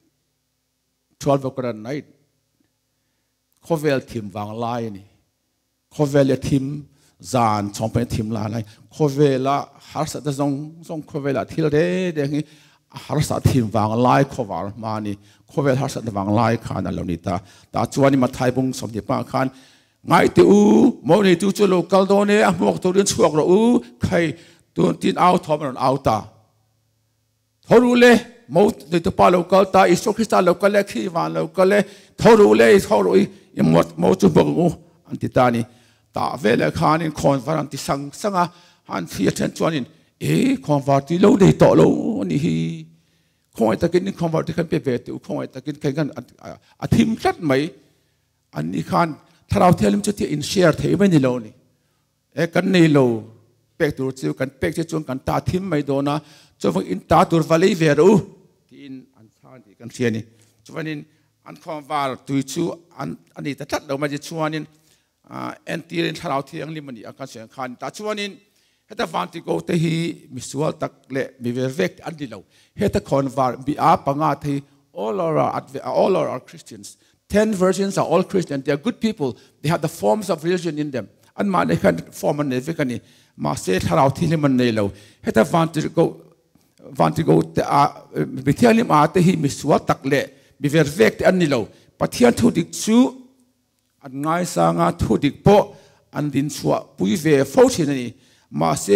Speaker 1: 12 o'clock night เขาเวลทีมวางลายนี่เขาเวลทีมจานสองเป็นทีมลายเขาเวลหาสัตว์ส่งเขาเวลที่เด็กนี่หาสัตว์ทีมวางลายเขาวางมานี่เขาเวลหาสัตว์วางลายขานเรานี่ตาจวนนี่มาไทยบุ้งสมเด็จพระขานไงตัวมองนี่ตัวจุลกัลโดเน่หมวกตัวเรียนช่วงเราใครตัวตีนเอาทอมันเอาตาทอรู้เลยมองในตัวป้าเรากัลตาอิสุคริสต์เรากัลเล่ขี้วานเรากัลเล่ทอรู้เลยทอรู้ยังมองจุบกูอันที่ตานี่ตาเวลขานี่คอนฟารันที่สังหันที่เช่นจวนนี่คอนฟาร์ที่เราได้ต่อเรานี่คงไอ้ตะกินนี่คอนฟาร์ที่ขันเปเปตัวคงไอ้ตะกินใครกันอาทิมชัดไหมอันนี้ขันถ้าเราเที่ยวลิมจุดที่อินเชียร์เทไม่นี่เรานี่กันนี่เราเป็กตัวจิวกันเป็กจะจวนกันตาทิมไม่โดนนะจนอินตาตัววาลีเวรูที่อินอันชาติกันเชียนี่จนอินอันคอนฟาร์ตัวจิวอันนี้แต่ทัดเรามาจะชวนนี่เอ็นตีเรนถ้าเราเที่ยวลิมมันนี่อาการเสียงขันแต่ชวนนี่เหตุวันที่กูเตหีมิสวลตักเละมีเวกอันนี้เราเหตุคอนฟาร์บีอาปังอาที่ all are Christians 10 versions are all Christian they are good people they have the forms of religion in them อันมาในการฟอร์มมันในเวกันนี่มาเสถ้าเราที่ลิมันในเราเหตุวันที่กูเตบิเทียลิมอาเตหีมิสวลตักเละมีเวกอันนี้เราปะเทียนทุดิกชูอันง่ายสางาทุดิกโปอันดินชัวปุยเวฟอชินี่มาเส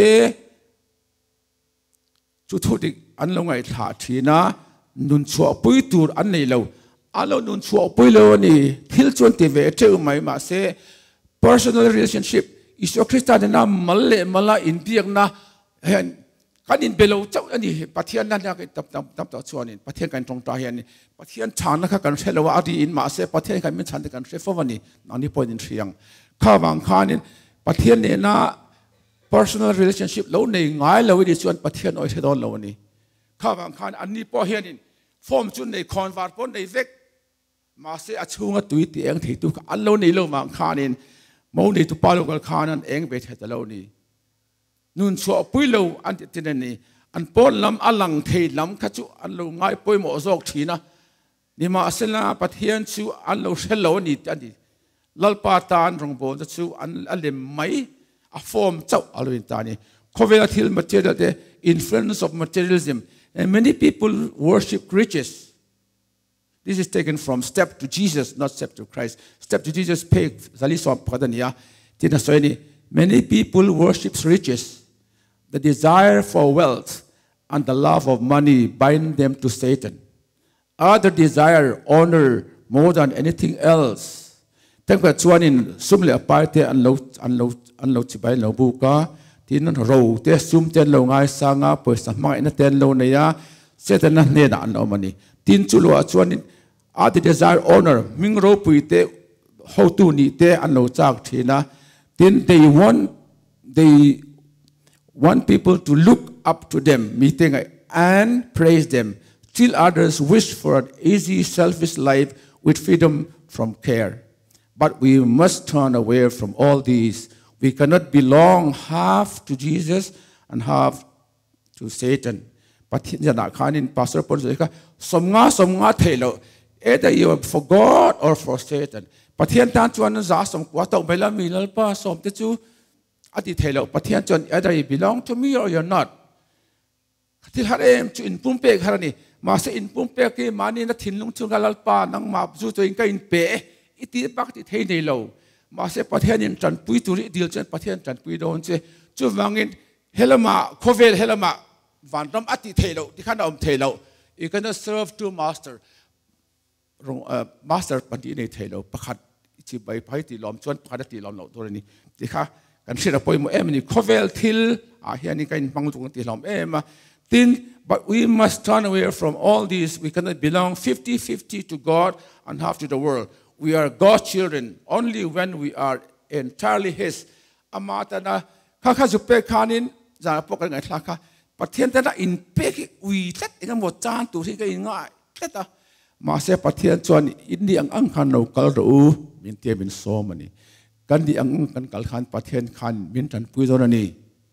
Speaker 1: จุดทุดิกอันลงไอ้ถาทีนะนุนชัวปุยตูอันนี้เราอันเรานุนชัวปุยเรานี่ทิลชวนที่เวเจอไหมมาเส personal relationship อิสุคริสต์เนี่ยนะมัลเลมัลลาอินเดียนะเห็นกันอินเบลเจ้าอันนี้ปะเทียนนั่นนะก็ตับต่อชวนนี่ปะเทียนกันตรงตาเฮียนี่ปะเทียนฉันนะครับกันเชื่อว่าอดีอินมาเสปะเทียนกันไม่ฉันแต่กันเชื่อฟวันนี้อันนี้พอดินเชียงข้าวบางข้านี่ปะเทียนเนี่ยนะ personal relationship เราในง่ายเราวิธีชวนปะเทียนอ้อยเทดอนเราวันนี้ข้าวบางข้าอันนี้พอเฮียนี่ฟอร์มจุนในคอนวาร์ปนในเวกมาเสอชูงตุยตีเองที่ตุกอันเราในเราบางข้านี่มองในตุปาลูกข้านั้นเองไปเทตเรานี่นู่นชัวปุยเราอันที่นั่นนี่อันปนลำอลังเทลำขจุอันเราง่ายปุยหมอจอกทีนะนี่มาเสนาปะเทียนชูอันเราเชลเรานี่อันนี้ลัลปาตานรงโบนชูอันเล่มไม่a form เจ้าอัลวินตานี่ Covenantal material the influence of materialism and many people worship riches. This is taken from step to Jesus, not step to Christ. Step to Jesus pay zaliswa padania tina soini many people worship riches. The desire for wealth and the love of money bind them to Satan. Other desire honor more than anything else. ตั้งแต่ชวนนี่ซุ่มเหลือไปเตอันเราจิบายเราบุกะที่นั่นเราเตซุ่มเตนเราง่ายสร้างเปิดสมัยนั่นเตนเราเนี่ยเสร็จนั้นเนี่ยอันเรามันนี่ทินจุลวชวนนี่อาทิตย์ desire honor มิงเราปุยเตhow to นี่เตอันเราจากทีนะทิน they want people to look up to them meeting and praise them till others wish for an easy selfish life with freedom from care.But we must turn away from all these. We cannot belong half to Jesus and half to Satan. But in the Nakanin, Pastor Paul says, "Somnga thelo. Either you are for God or for Satan." But here, tan chuan za som kwato bela milal pa som te chu ati thelo. But here, chuan either you belong to me or you're not. Til harem chu in pumpe harani. Masa in pumpe ke mani na thinlung chu galal pa nang ma chu to in ka in pe.อิติปักติเทในเรามาเสประเทศนี้จันปุยตุริดิลจันประเทศจันปุยโดนเจจู่วังอินเฮลมาโคเวลเฮลมาวันรำอติเทเราที่ข้าเราเทเราอีกคนจะ serve two master รง master ปฏิในเทเราประคัดจีใบไผ่ตีล้อมชวนประคัดตีล้อมเราตัวนี้ที่ข้ากันเชื่อปอยมือนี่โคเวลทิลเฮียนี่กันฟังตรงตีล้อมมาติน but we must turn away from all these we cannot belong 50-50 to God and half to the world.We are God's children only when we are entirely His. Amata na kaka jupe kanin zara pokan ngai thaka. Pathian ta na in pek wi tlet inga mo chan tu hi ka ingai tleta. Ma se pathian chuan inni ang khan no kal ro min te min so mani. Kan di ang kan kal khan pathian khan min tan pui zo na ni.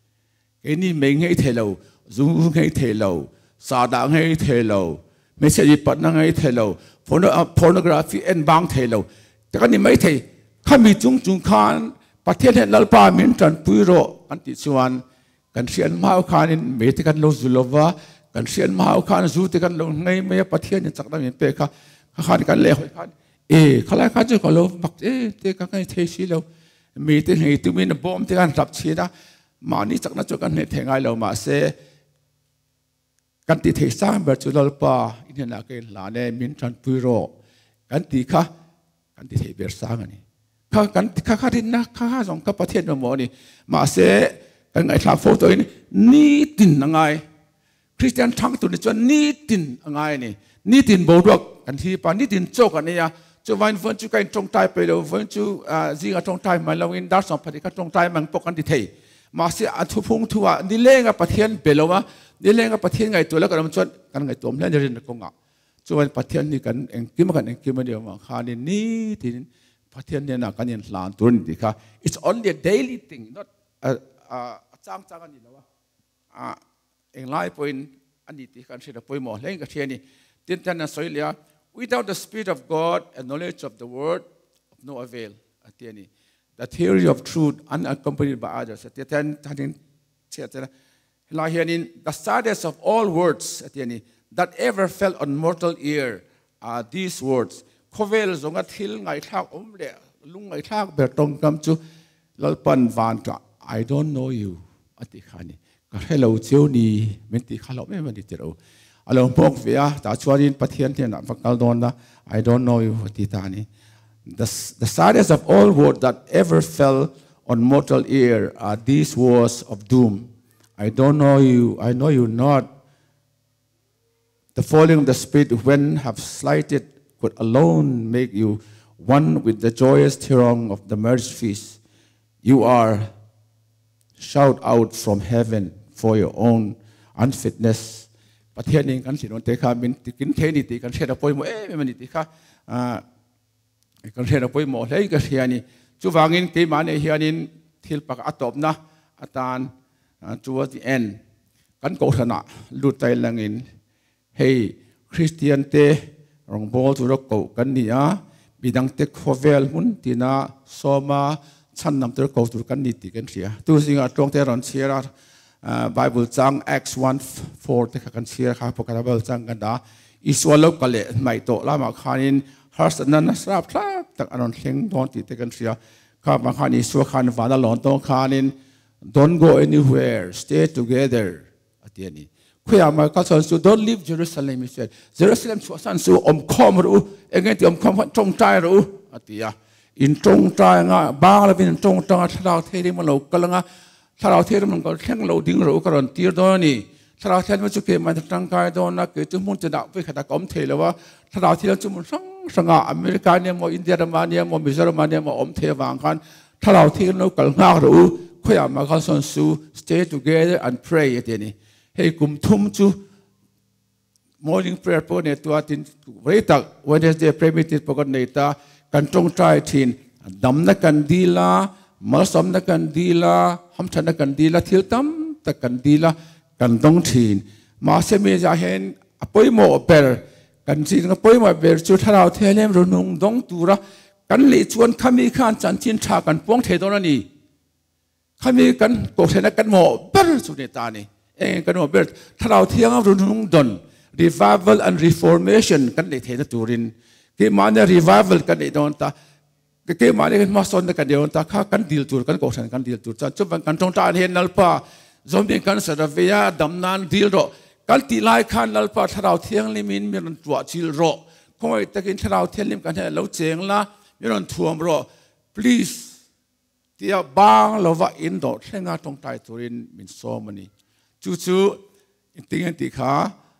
Speaker 1: Ke ni meng hei thelo, zung hei thelo, sa da hei thelo.ไม่ใช่ยิปัดนั่งไงเทโลpornography เอ็นบางเทโลแต่ก็นี่ไม่เทข้ามีจุงคานประเทศเห็นลัลปามินจันปุยโรกันติชวนกันเชียนมาเอาคานินไม่ติกันโลจุลวะกันเชียนมาเอาคานจูติกันโลไงไม่ประเทศนี่จักรมินเปค่ะข้านี่กันเลี้ยงข้าข้าเลยข้าจะขอโลบักเตกันไงเทชิโลมีติเหตุมีนบอมติกันรับชีนะมานี่จักรจุกันเหตุไงเรามาเสกันติเทสร้างแบบจุลลปาอินเดียนักเองหลานเนี่ยมินทันปุยโรกันติค่ะกันติเทเบสร้างอันนี้กันข้าดินนะข้าส่งกับประเทศมาหมดนี่มาเสกันไงทางโฟโต้นี่ตินยังไงคริสเตียนทั้งตัวนี่จวนนี่ตินยังไงนี่ตินบวกกันที่ปานี่ตินโจกันนี่จะวันวันจุกันตรงใจไปแล้ววันจุจีกันตรงใจมาเราอินดาร์สองปฏิกันตรงใจมันปกันติเทมาเสอัตุพงทัวนี่เล่งกับประเทศเปล่าวะนี่เรื่องกับประเทศไงตัวแล้วก็เราชวนกันไงตัวมันเรื่องกงอ่ะส่วนประเทศนี้กันเองกิมกันเองกิมเดียวมาข้านี่ที่ประเทศนี้นะกันยันหลานตัวนี้ค่ะ it's only a daily thing not จ้างกันนี่แล้ววะเองไล่point อันนี้ที่กันเสียดpointหมดเรื่องกับเทียนี่ที่ท่านนั้นสวยเลย without the spirit of God and knowledge of the word of no avail อันนี้ the theory of truth unaccompanied by others ที่ท่านเชื่อใจนะlike here in the saddest of all words that ever fell on mortal ear are these words. Kovel zongat hil ngai thak omle lung ngai thak ber tong kam chu lalpan van ka I don't know you ati khani ka hello chiu ni menti khalo me mani tero along pok via ta chuarin pathian thian fakal don na I don't know you ati tani the saddest of all words that ever fell on mortal ear are these words of doom I don't know you, I know you not. The falling of the Spirit when have slighted could alone make you one with the joyous throng of the marriage feast. You are shout out from heaven for your own unfitness. But here in country, don't take a minute, can take it, can share a poem, minute, can share a poem more. Like us here, Juvangin came on here in Tilpak Atopna, Atan, towards the end. Can go to na, Lutai Langin. Hey, Christian te, Rong Bo to Rocco, Gania, Bidang Tek Hovel, Muntina, Soma, Sanam Turko to Ganiti, can share. Two things are strong there on Sierra. Bible Zang Acts 1:4 te kan share kha Bible Zang ganda iswalo kale mai to lama khanin harsanan srap thak tak anon theng don ti te kan share kha ma khan iswa khan vana lon to khanin don't go anywhere, stay together atiani khuya ma ka son su don't leave Jerusalem, he said. Jerusalem san su khom ru engen ti khom tong tai ru atia in tong tai nga ba la bin tong ta thla theri ma lo kalangaถ้าเราเทียบมันก็แข่งเราดิ้งเราก็รอนตีร์ดอนี่ถ้าเราเทียบมันจะเกิดมาทางกายดอนนะเกิดจุมุ่งจะดับไปขัดกอมเทเลยว่าถ้าเราเทียบจุมุ่งสังหาอเมริกาเนี่ยมออินเดียมาเนี่ยมอมิโซรัมเนี่ยมออมเทวางกันถ้าเราเทียบเราก็ง่ายรู้ขยับมาเขาสอนสู้ stay together and pray อย่างนี้ให้กลุ่มทุ่มจู morning prayer พวกเนี่ยตัวที่วันนี้Wednesday prayer meeting พวกเนี่ยตากันตรงใจทินดำนักกันดีละมาสมนักกันดีละหำชันนักกันดีละทิลตัมนักกันดีละกันตรงทินมาเสมีจะเห็นป่วยหมอเบลกันสิงป่วยหมอเบลจุดที่เราเทเลมรุนุงดงตัวละกันหลีชวนขมีขันจันทินชากันป้องเทตอนนี้ขมีกันโกเทนักกันหมอเบลสุดในตานี่เองกันหมอเบลถ้าเราเที่ยงรุนุงดน revival and reformation กันเลยเทนตูรินที่มาเนี่ย revival กันเลยโดนตาเกี่ยมาเนี่ยมาสอนกันเดียวตาข้ากันดีลตัวกันโกสันกันดีลตัวจุดบางกันตรงตาเห็นนัลปะจอมเด็กกันสระเวียดำนานดีลโรกันตีไล่ขันนัลปะถ้าเราเที่ยงลิมินมีรันตัวจิลโรคงไอ้ตะกินถ้าเราเที่ยงลิมกันเราเจงละมีรันทวมโร please ที่บางเราว่าอินโดเรื่องงานตรงตาตัวรินมินโซมันนี่จู่ๆอินติเงติขา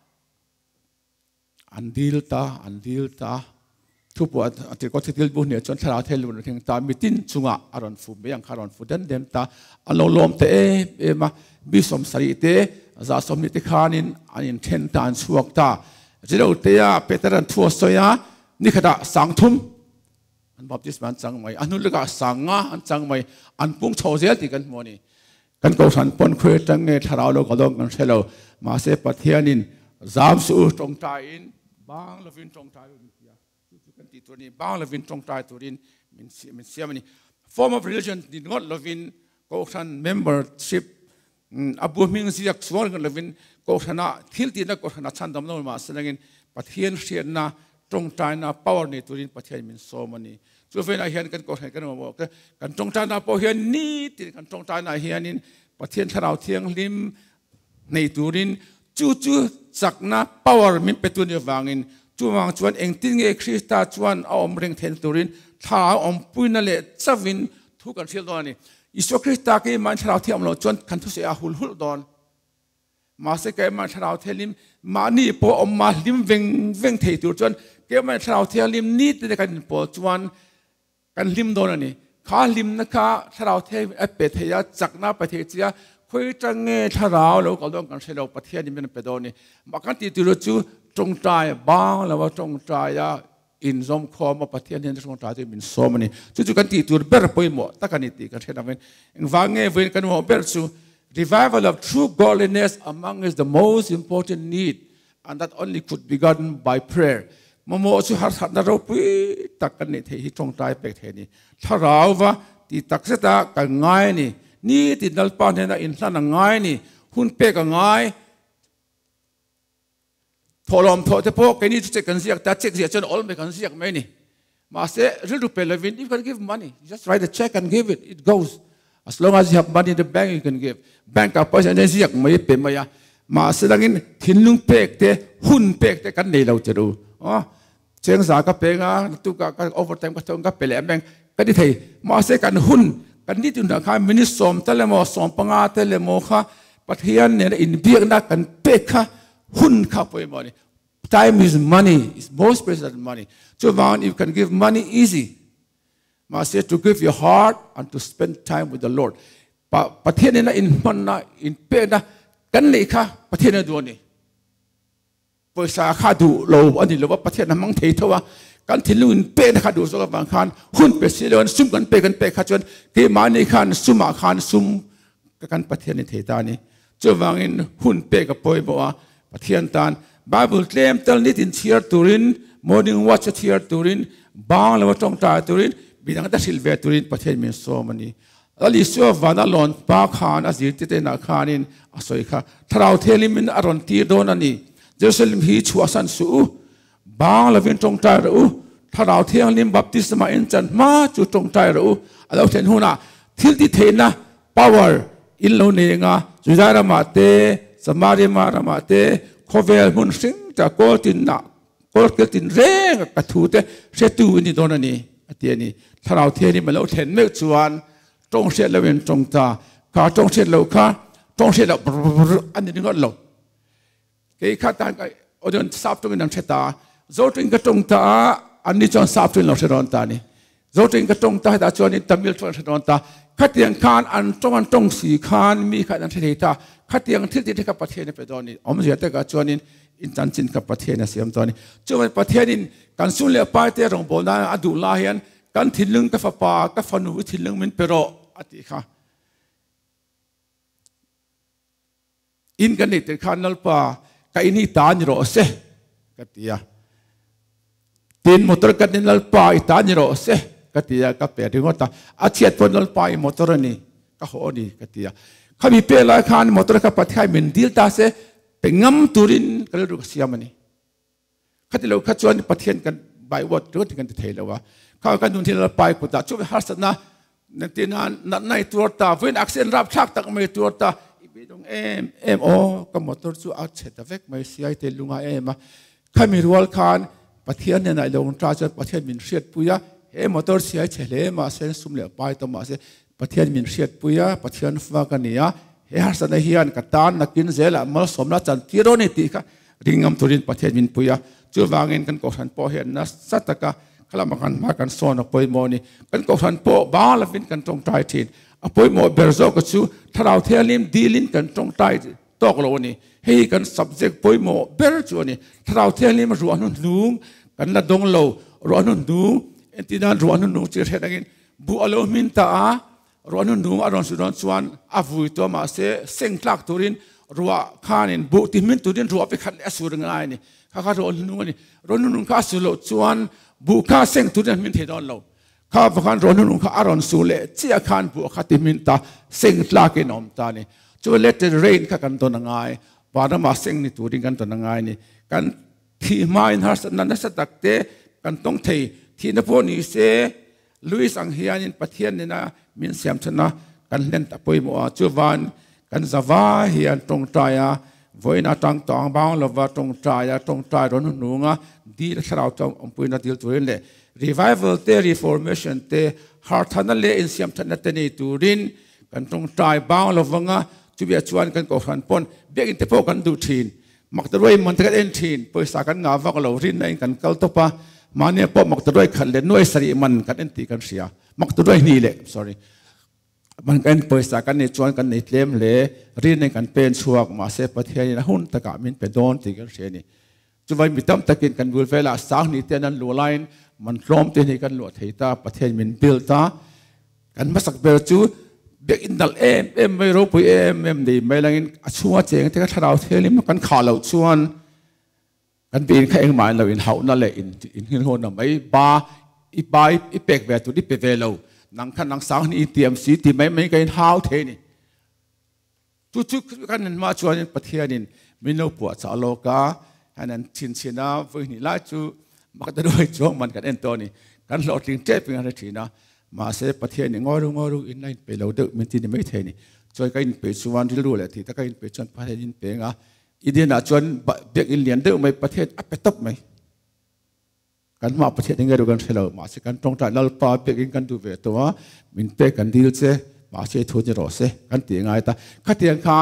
Speaker 1: อันดีลตาทุกวันที่ก็ที่ดิลบุญเนี่ยจนถ้าเราเที่ยวบุญถึงตามิตินจุงะอารอนฟูไม่ยังคารอนฟูเดินเดิมตาอันลมเตะมาบิสมสริเตะจะสมนิติขานินอันนี้เทนตานสวกตาจะเราเตะเปตรันทัวสอยานี่ขณะสังทุมอันบัพติสมันจังไม่อันนู้นเลยก็สังอ่ะอันจังไม่อันปุ่งโชเซลติกันโมนี่กันก็สันปนคุยจังเงถ้าเราก็ต้องกันเชลล์มาเสพเทียนินจามสูตรงใจอินบางละวินตรงใจตีตัวนี้บางละวินตรงใจตัวนี้มันเสียมันนี่ form of religion ดีงดละวินก็ท่าน membership อับบุมิงเสียกส่วนกันละวินก็ท่านทิลตีนักก็ท่านชั้นดำน้ำมาแสดงปะเทียนเสียนะตรงใจนะ power ในตัวนี้ปะเทียนมันโซมันนี่ส่วนเวลาเห็นกันก็เห็นกันมาบอกกันตรงใจนะพอเห็นนี่ตีกันตรงใจนะเห็นนี่ปะเทียนถ้าเราเทียงลิมในตัวนี้จู่ๆจักนะ power มันเป็นตัวเดียววางอินจู่วางชวนเองติ้งเอคริสต์ชวนเอาอมเร่งเทนตูรินท้าอมปุยนั่นแหละจะวินทุกกันเที่ยวตอนนี้อิสวคริสต์ก็มันชาวเที่ยวเราชวนคันทุเสียหุลดอนมาเสกมันชาวเที่ยวลิมมานี่พออมมาลิมเวงเที่ยวชวนเกี่ยมันชาวเที่ยวลิมนี่แต่กันพอชวนกันลิมโดนนี่ข้าลิมนะคะชาวเที่ยวเปิดเทียจักน้าไปเที่ยวคุยจังเงชาวเราก็ต้องกันเชลล์ประเทศนี้มันเป็นโดนนี่มากันที่ตัวจู่ตรงใจบ้างแล้วว่าตรงใจอินซอมคอมาประเทศนี้ตรงใจที่เป็นโซมันนี่จู่ๆกันที่ตัวเบอร์ไปหมดตะกันนี่ตีกันเช่นนั้นเองฟังเงเว้นกันว่าเบอร์จู่ revival of true godliness among us the most important need and that only could be gotten by prayer มโมจู่หาสัตว์นรกปีตะกันนี่ที่ตรงใจเป็กเทนี่ถ้าเราว่าที่ตักเสตะกันง่ายนี่ที่นัลปานเนี่ยอินสันง่ายนี่หุ่นเป็กง่ายทอลอมทอเฉพาะแค่นี้จะกันเสียแต่เช็คเสียจนออลไม่กันเสียไหมนี่มาเสียริลดูเปลวิน you can give money just write a check and give it goes as long as you have money in the bank you can give bank กับภาษาเนี่ยเสียไม่เป็นไหมอะมาเสียดังนั้นทิ้งลุงเป็กเตะหุ่นเป็กเตะกันนี่เราจะดูอ๋อเชียงสากับเป็กอ่ะตุกกับโอเวอร์ไทม์กับตรงกับเปลแบงกันที่ไทยมาเสียกันหุ่นกันนี่ตุนข้ามินิสอมเตลโมสอมปังอาเตลโมข้าปประเทศเนี่ยอินเบียกนักกันเป็กค่ะหุ้นข้าไปหมดนี่ time is money is most precious than money จะว่า you can give money easy มาเสีย to give your heart and to spend time with the Lord ประเทศเนี่ยนะอินมันนะอินเป็กนะกันเลยค่ะประเทศเนี่ยดูนี่ภาษาข้าดูเราอันนี้เราว่าประเทศนั้นมั่งเทเทว่าการที่ลุนเป้นะครับดูสกับบางคันหุ้นเปเสียเลยซุ่มกันเป้ขัดจนที่มาในคันซุ่มอาคารซุ่มกันประเทศในเทตานี้จะวางอินหุ้นเป้กับปอยบอกว่าประเทศตานบาบิลเคลมตอนนี้ตินเชียร์ตูรินโมดิงวัชเชียร์ตูรินบางแล้วต้องตายตูรินบิดังแต่ซิลเวตูรินประเทศมีโซมันนี่แล้วลิซัววานาลอนปาคานอาศัยที่เตนาคานินอาศัยค่ะถ้าเราเทลิมินอารอนตีโดนันนี่เยรูซาเล็มฮีชัวสันสูบางแล้ววินตรงใจรู้ถ้าเราเที่ยงลิมบัพติสมาอินจันมาจุดตรงใจรู้เราเห็นหัวหน้าที่ที่เทนะ power อินโลเนียงาจุดใจรามาเตสมาริมารามาเตโคเวลมุนสิงจากโกตินนะโกตินเร่งกระทูเตเสตูนี่โดนนี่เตียนี่ถ้าเราเที่ยงนี่มันเราเห็นเมื่อชวนตรงเสียเราเป็นตรงตาขาตรงเสียเราขาตรงเสียเราอันนี้ก็เราเกี่ยข้าตาก็อดนซับตรงนั้นเสตาโจทย์ก็ตรงตาอันนี้จอนซับตรงเราเสดอนตานี่โจทย์ก็ตรงตาแต่จวนนี้ตามิลจวนเสดอนตาขัดยังคานอันตรงสีคานมีขัดอันเทตาขัดยังที่กับประเทศนี้ไปตอนนี้อมเสียแต่กับจวนนี้อินจันจินกับประเทศนี้เสียมตอนนี้จวนประเทศนี้การสุ่มเลี้ยไปเตะรงบอลนั้นอดุลาเฮียนการทิ้งลึงกับฟ้ากับฟันูทิ้งลึงมันเปรอะอติค่ะอินกันนี่แต่ขันนัลปากับอินี่ตานี่รอเสกัตยาตีนมอเตอร์กันนี่นัลปาอิตานี่รอเสกัตยากับเปรียงว่าตาอาเชียตพนัลปามอเตอร์นี่กับหัวนี่กัตยาข้ามีเปรย์ขันมอเตอร์กับปัทยามินดิลตาเสเป็นงำตุรินกันเลยรู้เสียมันนี่ข้าที่เราข้าชวนปัทยากันใบวัดรู้ที่กันที่เทเลว่าข้ากันดูที่นัลปากุตาช่วยหาสัตนะนั่นที่นั่นในตัวตาเว้นอักเสบรับชักตักไม่ตัวตาอีดงโอก็มอเตอร์จู่เอาเช็ดเวกไม่เสียที่ลุงมาข้ามีรัวขันประเทศเนี่ยในลงตราจะประเทศมินเสียดปุยะมอเตอร์เสียเฉลี่ยมาเส้นสุ่มเหลี่ยไปต่อมาเส้นประเทศมินเสียดปุยะประเทศฟ้ากันเนี่ยหาสันเฮียนกัตานนักกินเซลมาสมรัจันทิโรนิติค่ะริงามตุรินประเทศมินปุยะจู่วางเงินกันกอสันพอเห็นนะสัตกะขลังมากันโซนอภัยโมนี่กันกอสันพอบาลวินกันตรงใจทีนอภัยโมเบอร์โซก็จู่ถ้าเราเที่ยวลิมดีลินกันตรงใจตอกโลนี่ให้กัน subject อภัยโมเบอร์จวนี่ถ้าเราเที่ยวลิมรัวนุ่นนุ่งกันละดงโลรัวนุ่นนุ่งเอ็นที่นั่นรัวนุ่นนุ่งเจอเห็นอะไรบุอโลมินตารัวนุ่นนุ่งอารมณ์สุดส่วนอาวุธตัวมาเสเซ็งคลักตุรินรัวข้านินบุติมินตุรินรัวไปขัดเอสุดง่ายนี่ข้ารัวนุ่งนี่รัวนุ่งข้าสุโลส่วนบุข้าเซ็งตุรินมินเทดอนโลข้าฟังรัวนุ่งข้าอารมณ์สุเล่เจียขันบุขัดติมินตาเซ็งคลักอินอมตานี่จวนเลตเตอร์เรนข้ากันตัวง่ายปาร์มาเซ็งนี่ตุรินกันตัวง่ายนี่กันที่มาอินฮาร์สนันสตักเตกันต้องเทที่นพนี่เสลุยสังเฮียนินประเทศนี่นะมินเสียมชนะกันเล่นตะปอยมัวจูวันกันสวาเฮียนตรงใจอ่ะวันนั้นตั้งตองบางลว่าตรงใจอ่ะตรงใจร้อนหนุ่งอ่ะดีและเราจะอมปุยนัดเดียวตัวเองเลย revival เต reformation เต heart นั่นเลยอินเสียมชนะเตนี่ตัวรินกันตรงใจบางลว่าง่ะจูเบียชวนกันก่อขันปนเบียกินเตพกันดูทีนมักตะรวยมันตะกันเอ็นทีนปอยสากันงาวักเรารินในกันกัลตปะมาเนี่ยพอมักตะรวยขันเล่นน้อยสรีมันกันเอ็นตีกันเสียมักตะรวยนี่แหละ sorry มันกันปอยสากันในชวนกันในเลี้ยมเล่รินในกันเป็นช่วงมาเสพประเทศนี้นะหุ่นตะกามินไปโดนตีกันเสียนี่จุดวันมีตั้มตะกินกันบุลเวลาสาวนี่เตนันลัวไลน์มันล้อมเตนี่กันลัวเทียตาประเทศมินบิลตากันมาสักเบลจูเด็กอินดัลไม่รู้ปุยดีไม่ลังอินชัวเจงที่เขาเราเที่ยวนี้มันกันข่าวเราชวนกันปีนแค่เองหมายเราอินเฮานั่นแหละอินคนน่ะไม่บาอีเป็กแบบตัวนี้เป็นเวลานังขันนังสาวนี่เตรียมสีที่ไม่กันเฮาเทนี่ทุกกันนั้นมาชวนประเทศนี้มิโนปวดสาวโลกาอันนั้นชินนะวันนี้ล่าจูมักจะด้วยช่วงมันกันเอ็นตัวนี้กันหลอดถึงเจ็บเป็นอะไรทีนะมาเสพประเทศนี้งอรู้อินไลน์ไปเราเด็กมันที่นี่ไม่เท่นี่จอยกันไปชวนที่รู้แหละที่ถ้ากันไปชวนประเทศนี้เป็นอ่ะอีเดียน่ะชวนเด็กอินเลียนเด็กไม่ประเทศอัปเปตบไหมกันมาประเทศยังไงดูกันเสร็จแล้วมาเสกันตรงใจเราปาเด็กกันดูเวตัวมินเตกันดีลเสมาเสทุนจะรอเสกันตีง่ายแต่ขัดเตียงคานิน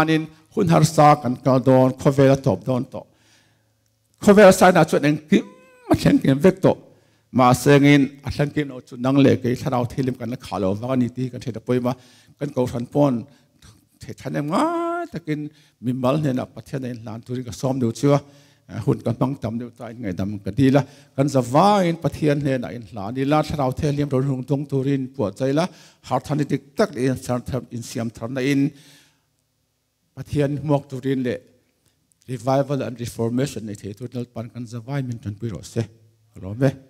Speaker 1: hun har sa kan ka don khovela top don to khovela sa na chuan eng kim ma thleng kim vek to ma sengin a thlang kim no chu nang le ke tharau thilim kan la khalo wa ni ti kan theta poima kan ko than pon the thanem nga takin mimal ne na pathian in lan turi ka som du chuwa hun kan pang tam du tai ngai dam ka ti la kan zawa in pathian ne na in hla ni la tharau thelim ro rung tong turin pu chaila har thani tik tak in san tham in siam thar na in pathian mok turin le revival and reformation ne the tu nal pan kan zawai min tan pi ro se ro me